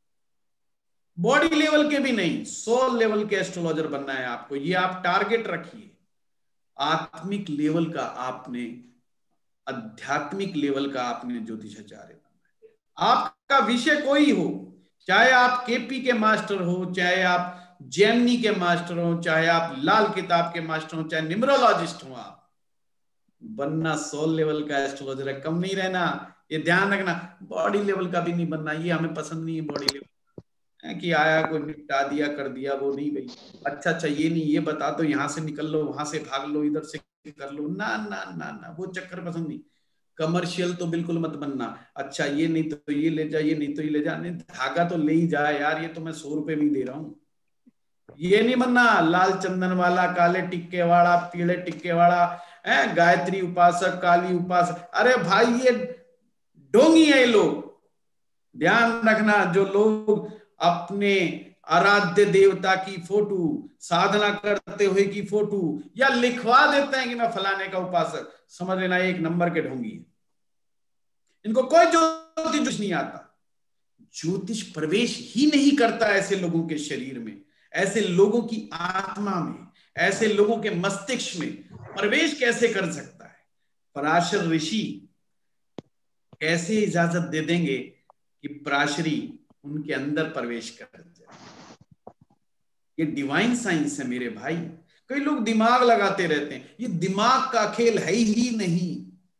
बॉडी लेवल के भी नहीं, सोल लेवल के एस्ट्रोलॉजर बनना है आपको। ये आप टारगेट रखिए। आत्मिक लेवल का आपने, आध्यात्मिक लेवल का आपने ज्योतिषाचार्य बनना है। आपका विषय कोई हो, चाहे आप केपी के मास्टर हो, चाहे आप जेमिनी के मास्टर हो, चाहे आप लाल किताब के मास्टर हो, चाहे न्यूमरोलॉजिस्ट हो, आप बनना सोल लेवल का एस्ट्रोलॉजर है, कम नहीं रहना, ये ध्यान रखना। बॉडी लेवल का भी नहीं बनना, ये हमें पसंद नहीं है। बॉडी लेवल कि आया कोई निपटा दिया कर दिया, वो नहीं भाई। अच्छा अच्छा ये नहीं, ये बता दो, यहाँ से निकल लो, वहां से भाग लो, इधर से कर लो, ना ना ना ना, वो चक्कर पसंद नहीं। कमर्शियल तो बिल्कुल मत बनना। अच्छा ये नहीं तो ये ले जा, ये नहीं तो ये ले जा, नहीं धागा तो ले ही जा यार, ये तो मैं सौ रुपए में दे रहा हूँ। ये नहीं बनना, लाल चंदन वाला, काले टिक्के वाला, पीले टिक्के वाला, है गायत्री उपासक, काली उपासक। अरे भाई ये ढोंगी है ये लोग, ध्यान रखना, जो लोग अपने आराध्य देवता की फोटो, साधना करते हुए की फोटो या लिखवा देते हैं कि मैं फलाने का उपासक, समझ लेना एक नंबर के ढोंगी है। इनको कोई ज्योतिष नहीं आता, ज्योतिष प्रवेश ही नहीं करता ऐसे लोगों के शरीर में, ऐसे लोगों की आत्मा में, ऐसे लोगों के मस्तिष्क में प्रवेश कैसे कर सकता है? पराशर ऋषि कैसे इजाजत दे देंगे कि पराशरी उनके अंदर प्रवेश कर जाए? ये डिवाइन साइंस है मेरे भाई। कई लोग दिमाग लगाते रहते हैं, ये दिमाग का खेल है ही नहीं,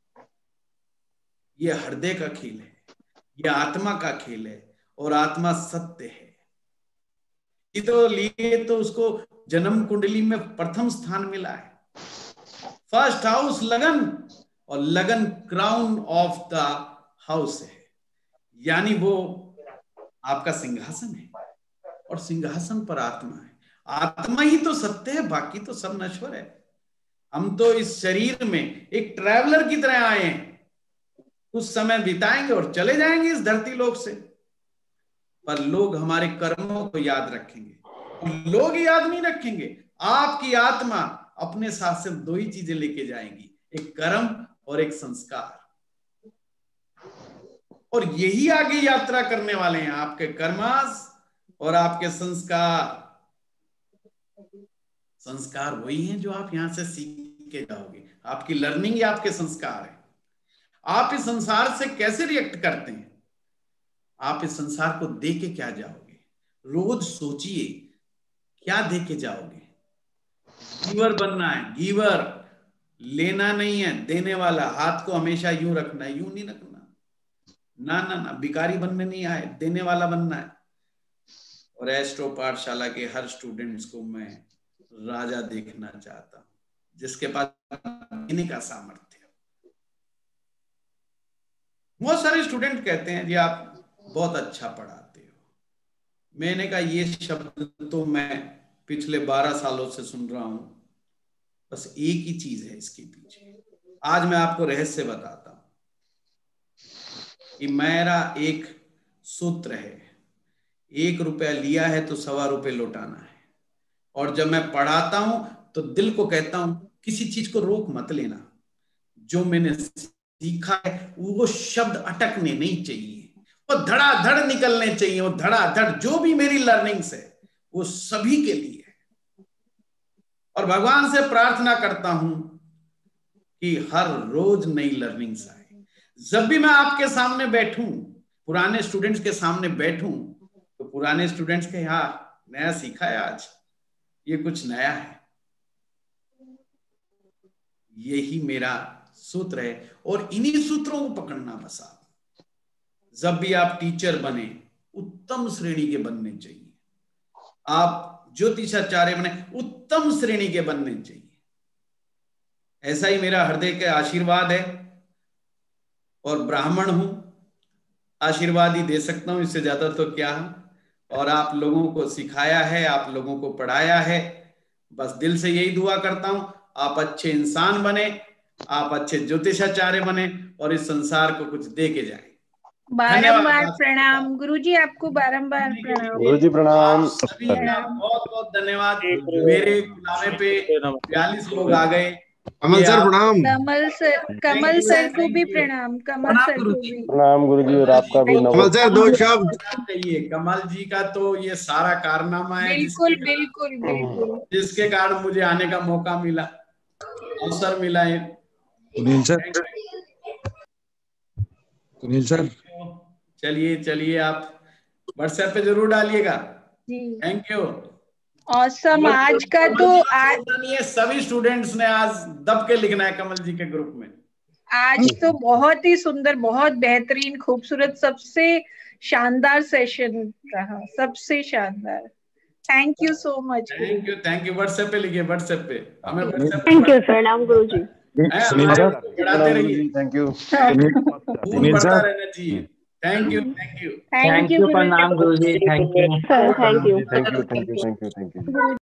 ये हृदय का खेल है, ये आत्मा का खेल है, और आत्मा सत्य है। ये तो लिए तो उसको जन्म कुंडली में प्रथम स्थान मिला है, फर्स्ट हाउस लगन, और लगन क्राउन ऑफ द हाउस है, यानी वो आपका सिंहासन है, और सिंहासन पर आत्मा है। आत्मा ही तो सत्य है, बाकी तो सब नश्वर है। हम तो इस शरीर में एक ट्रैवलर की तरह आए हैं, कुछ समय बिताएंगे और चले जाएंगे इस धरती लोक से, पर लोग हमारे कर्मों को याद रखेंगे। लोग याद नहीं रखेंगे, आपकी आत्मा अपने साथ सिर्फ दो ही चीजें लेके जाएंगी, एक कर्म और एक संस्कार, और यही आगे यात्रा करने वाले हैं, आपके कर्मास और आपके संस्कार। संस्कार वही हैं जो आप यहां से सीख के जाओगे, आपकी लर्निंग ही आपके संस्कार है। आप इस संसार से कैसे रिएक्ट करते हैं, आप इस संसार को दे के क्या जाओगे? रोज सोचिए क्या दे के जाओगे। गिवर बनना है, गिवर, लेना नहीं है, देने वाला। हाथ को हमेशा यूं रखना है, यूं नहीं रखना, ना ना ना, भिखारी बनने नहीं आए, देने वाला बनना है। और एस्ट्रो पाठशाला के हर स्टूडेंट्स को मैं राजा देखना चाहता हूं, जिसके पास देने का सामर्थ्य। बहुत सारे स्टूडेंट कहते हैं जी आप बहुत अच्छा पढ़ाते हो। मैंने कहा ये शब्द तो मैं पिछले बारह सालों से सुन रहा हूं, बस एक ही चीज है इसके पीछे। आज मैं आपको रहस्य बताता हूं कि मेरा एक सूत्र है, एक रुपया लिया है तो सवा रुपये लौटाना है। और जब मैं पढ़ाता हूं तो दिल को कहता हूं किसी चीज को रोक मत लेना, जो मैंने सीखा है वो शब्द अटकने नहीं चाहिए, वो धड़ाधड़ निकलने चाहिए, वो धड़ाधड़ जो भी मेरी लर्निंग्स है वो सभी के लिए है। और भगवान से प्रार्थना करता हूं कि हर रोज नई लर्निंग्स आए। जब भी मैं आपके सामने बैठूं, पुराने स्टूडेंट्स के सामने बैठूं, तो पुराने स्टूडेंट्स के हाँ नया सीखा है, आज ये कुछ नया है। यही मेरा सूत्र है, और इन्हीं सूत्रों को पकड़ना बस। आप जब भी आप टीचर बने, उत्तम श्रेणी के बनने चाहिए। आप ज्योतिषाचार्य बने, उत्तम श्रेणी के बनने चाहिए। ऐसा ही मेरा हृदय का आशीर्वाद है, और ब्राह्मण हूं, आशीर्वाद ही दे सकता हूं, इससे ज्यादा तो क्या। और आप लोगों को सिखाया है, आप लोगों को पढ़ाया है, बस दिल से यही दुआ करता हूं आप अच्छे इंसान बने, आप अच्छे ज्योतिषाचार्य बने, और इस संसार को कुछ दे के जाए। बारंबार प्रणाम गुरुजी, आपको बारंबार प्रणाम। गुरुजी प्रणाम। बहुत बहुत धन्यवाद। मेरे बुलावे पे बयालीस लोग आ गए। कमल सर प्रणाम। कमल सर, कमल सर को भी प्रणाम। कमल सर को भी प्रणाम गुरुजी, और आपका भी कमल सर दो शब्द कहिए। कमल जी का तो ये सारा कारनामा है, बिल्कुल बिल्कुल बिल्कुल, जिसके कारण मुझे आने का मौका मिला, अवसर मिला है। सुनील सर, सुनील सर चलिए चलिए, आप व्हाट्सएप पे जरूर डालिएगा। Thank you. ऑसम। आज का तो आज सभी स्टूडेंट्स ने आज दब के लिखना है कमल जी के ग्रुप में। आज तो बहुत ही सुंदर, बहुत बेहतरीन, खूबसूरत, सबसे शानदार सेशन रहा, सबसे शानदार। Thank you so much. Thank you thank you. WhatsApp पे लिखिए, व्हाट्सएप पे हमें व्हाट्सएप पे। थैंक यू, प्रणाम गुरुजी। सुनील सर पढ़ाते रहिए। Thank you. सुनील सर रहना चाहिए। Thank you thank you thank you, प्रणाम गुरुजी। Thank you sir, thank you thank you thank you thank you thank you.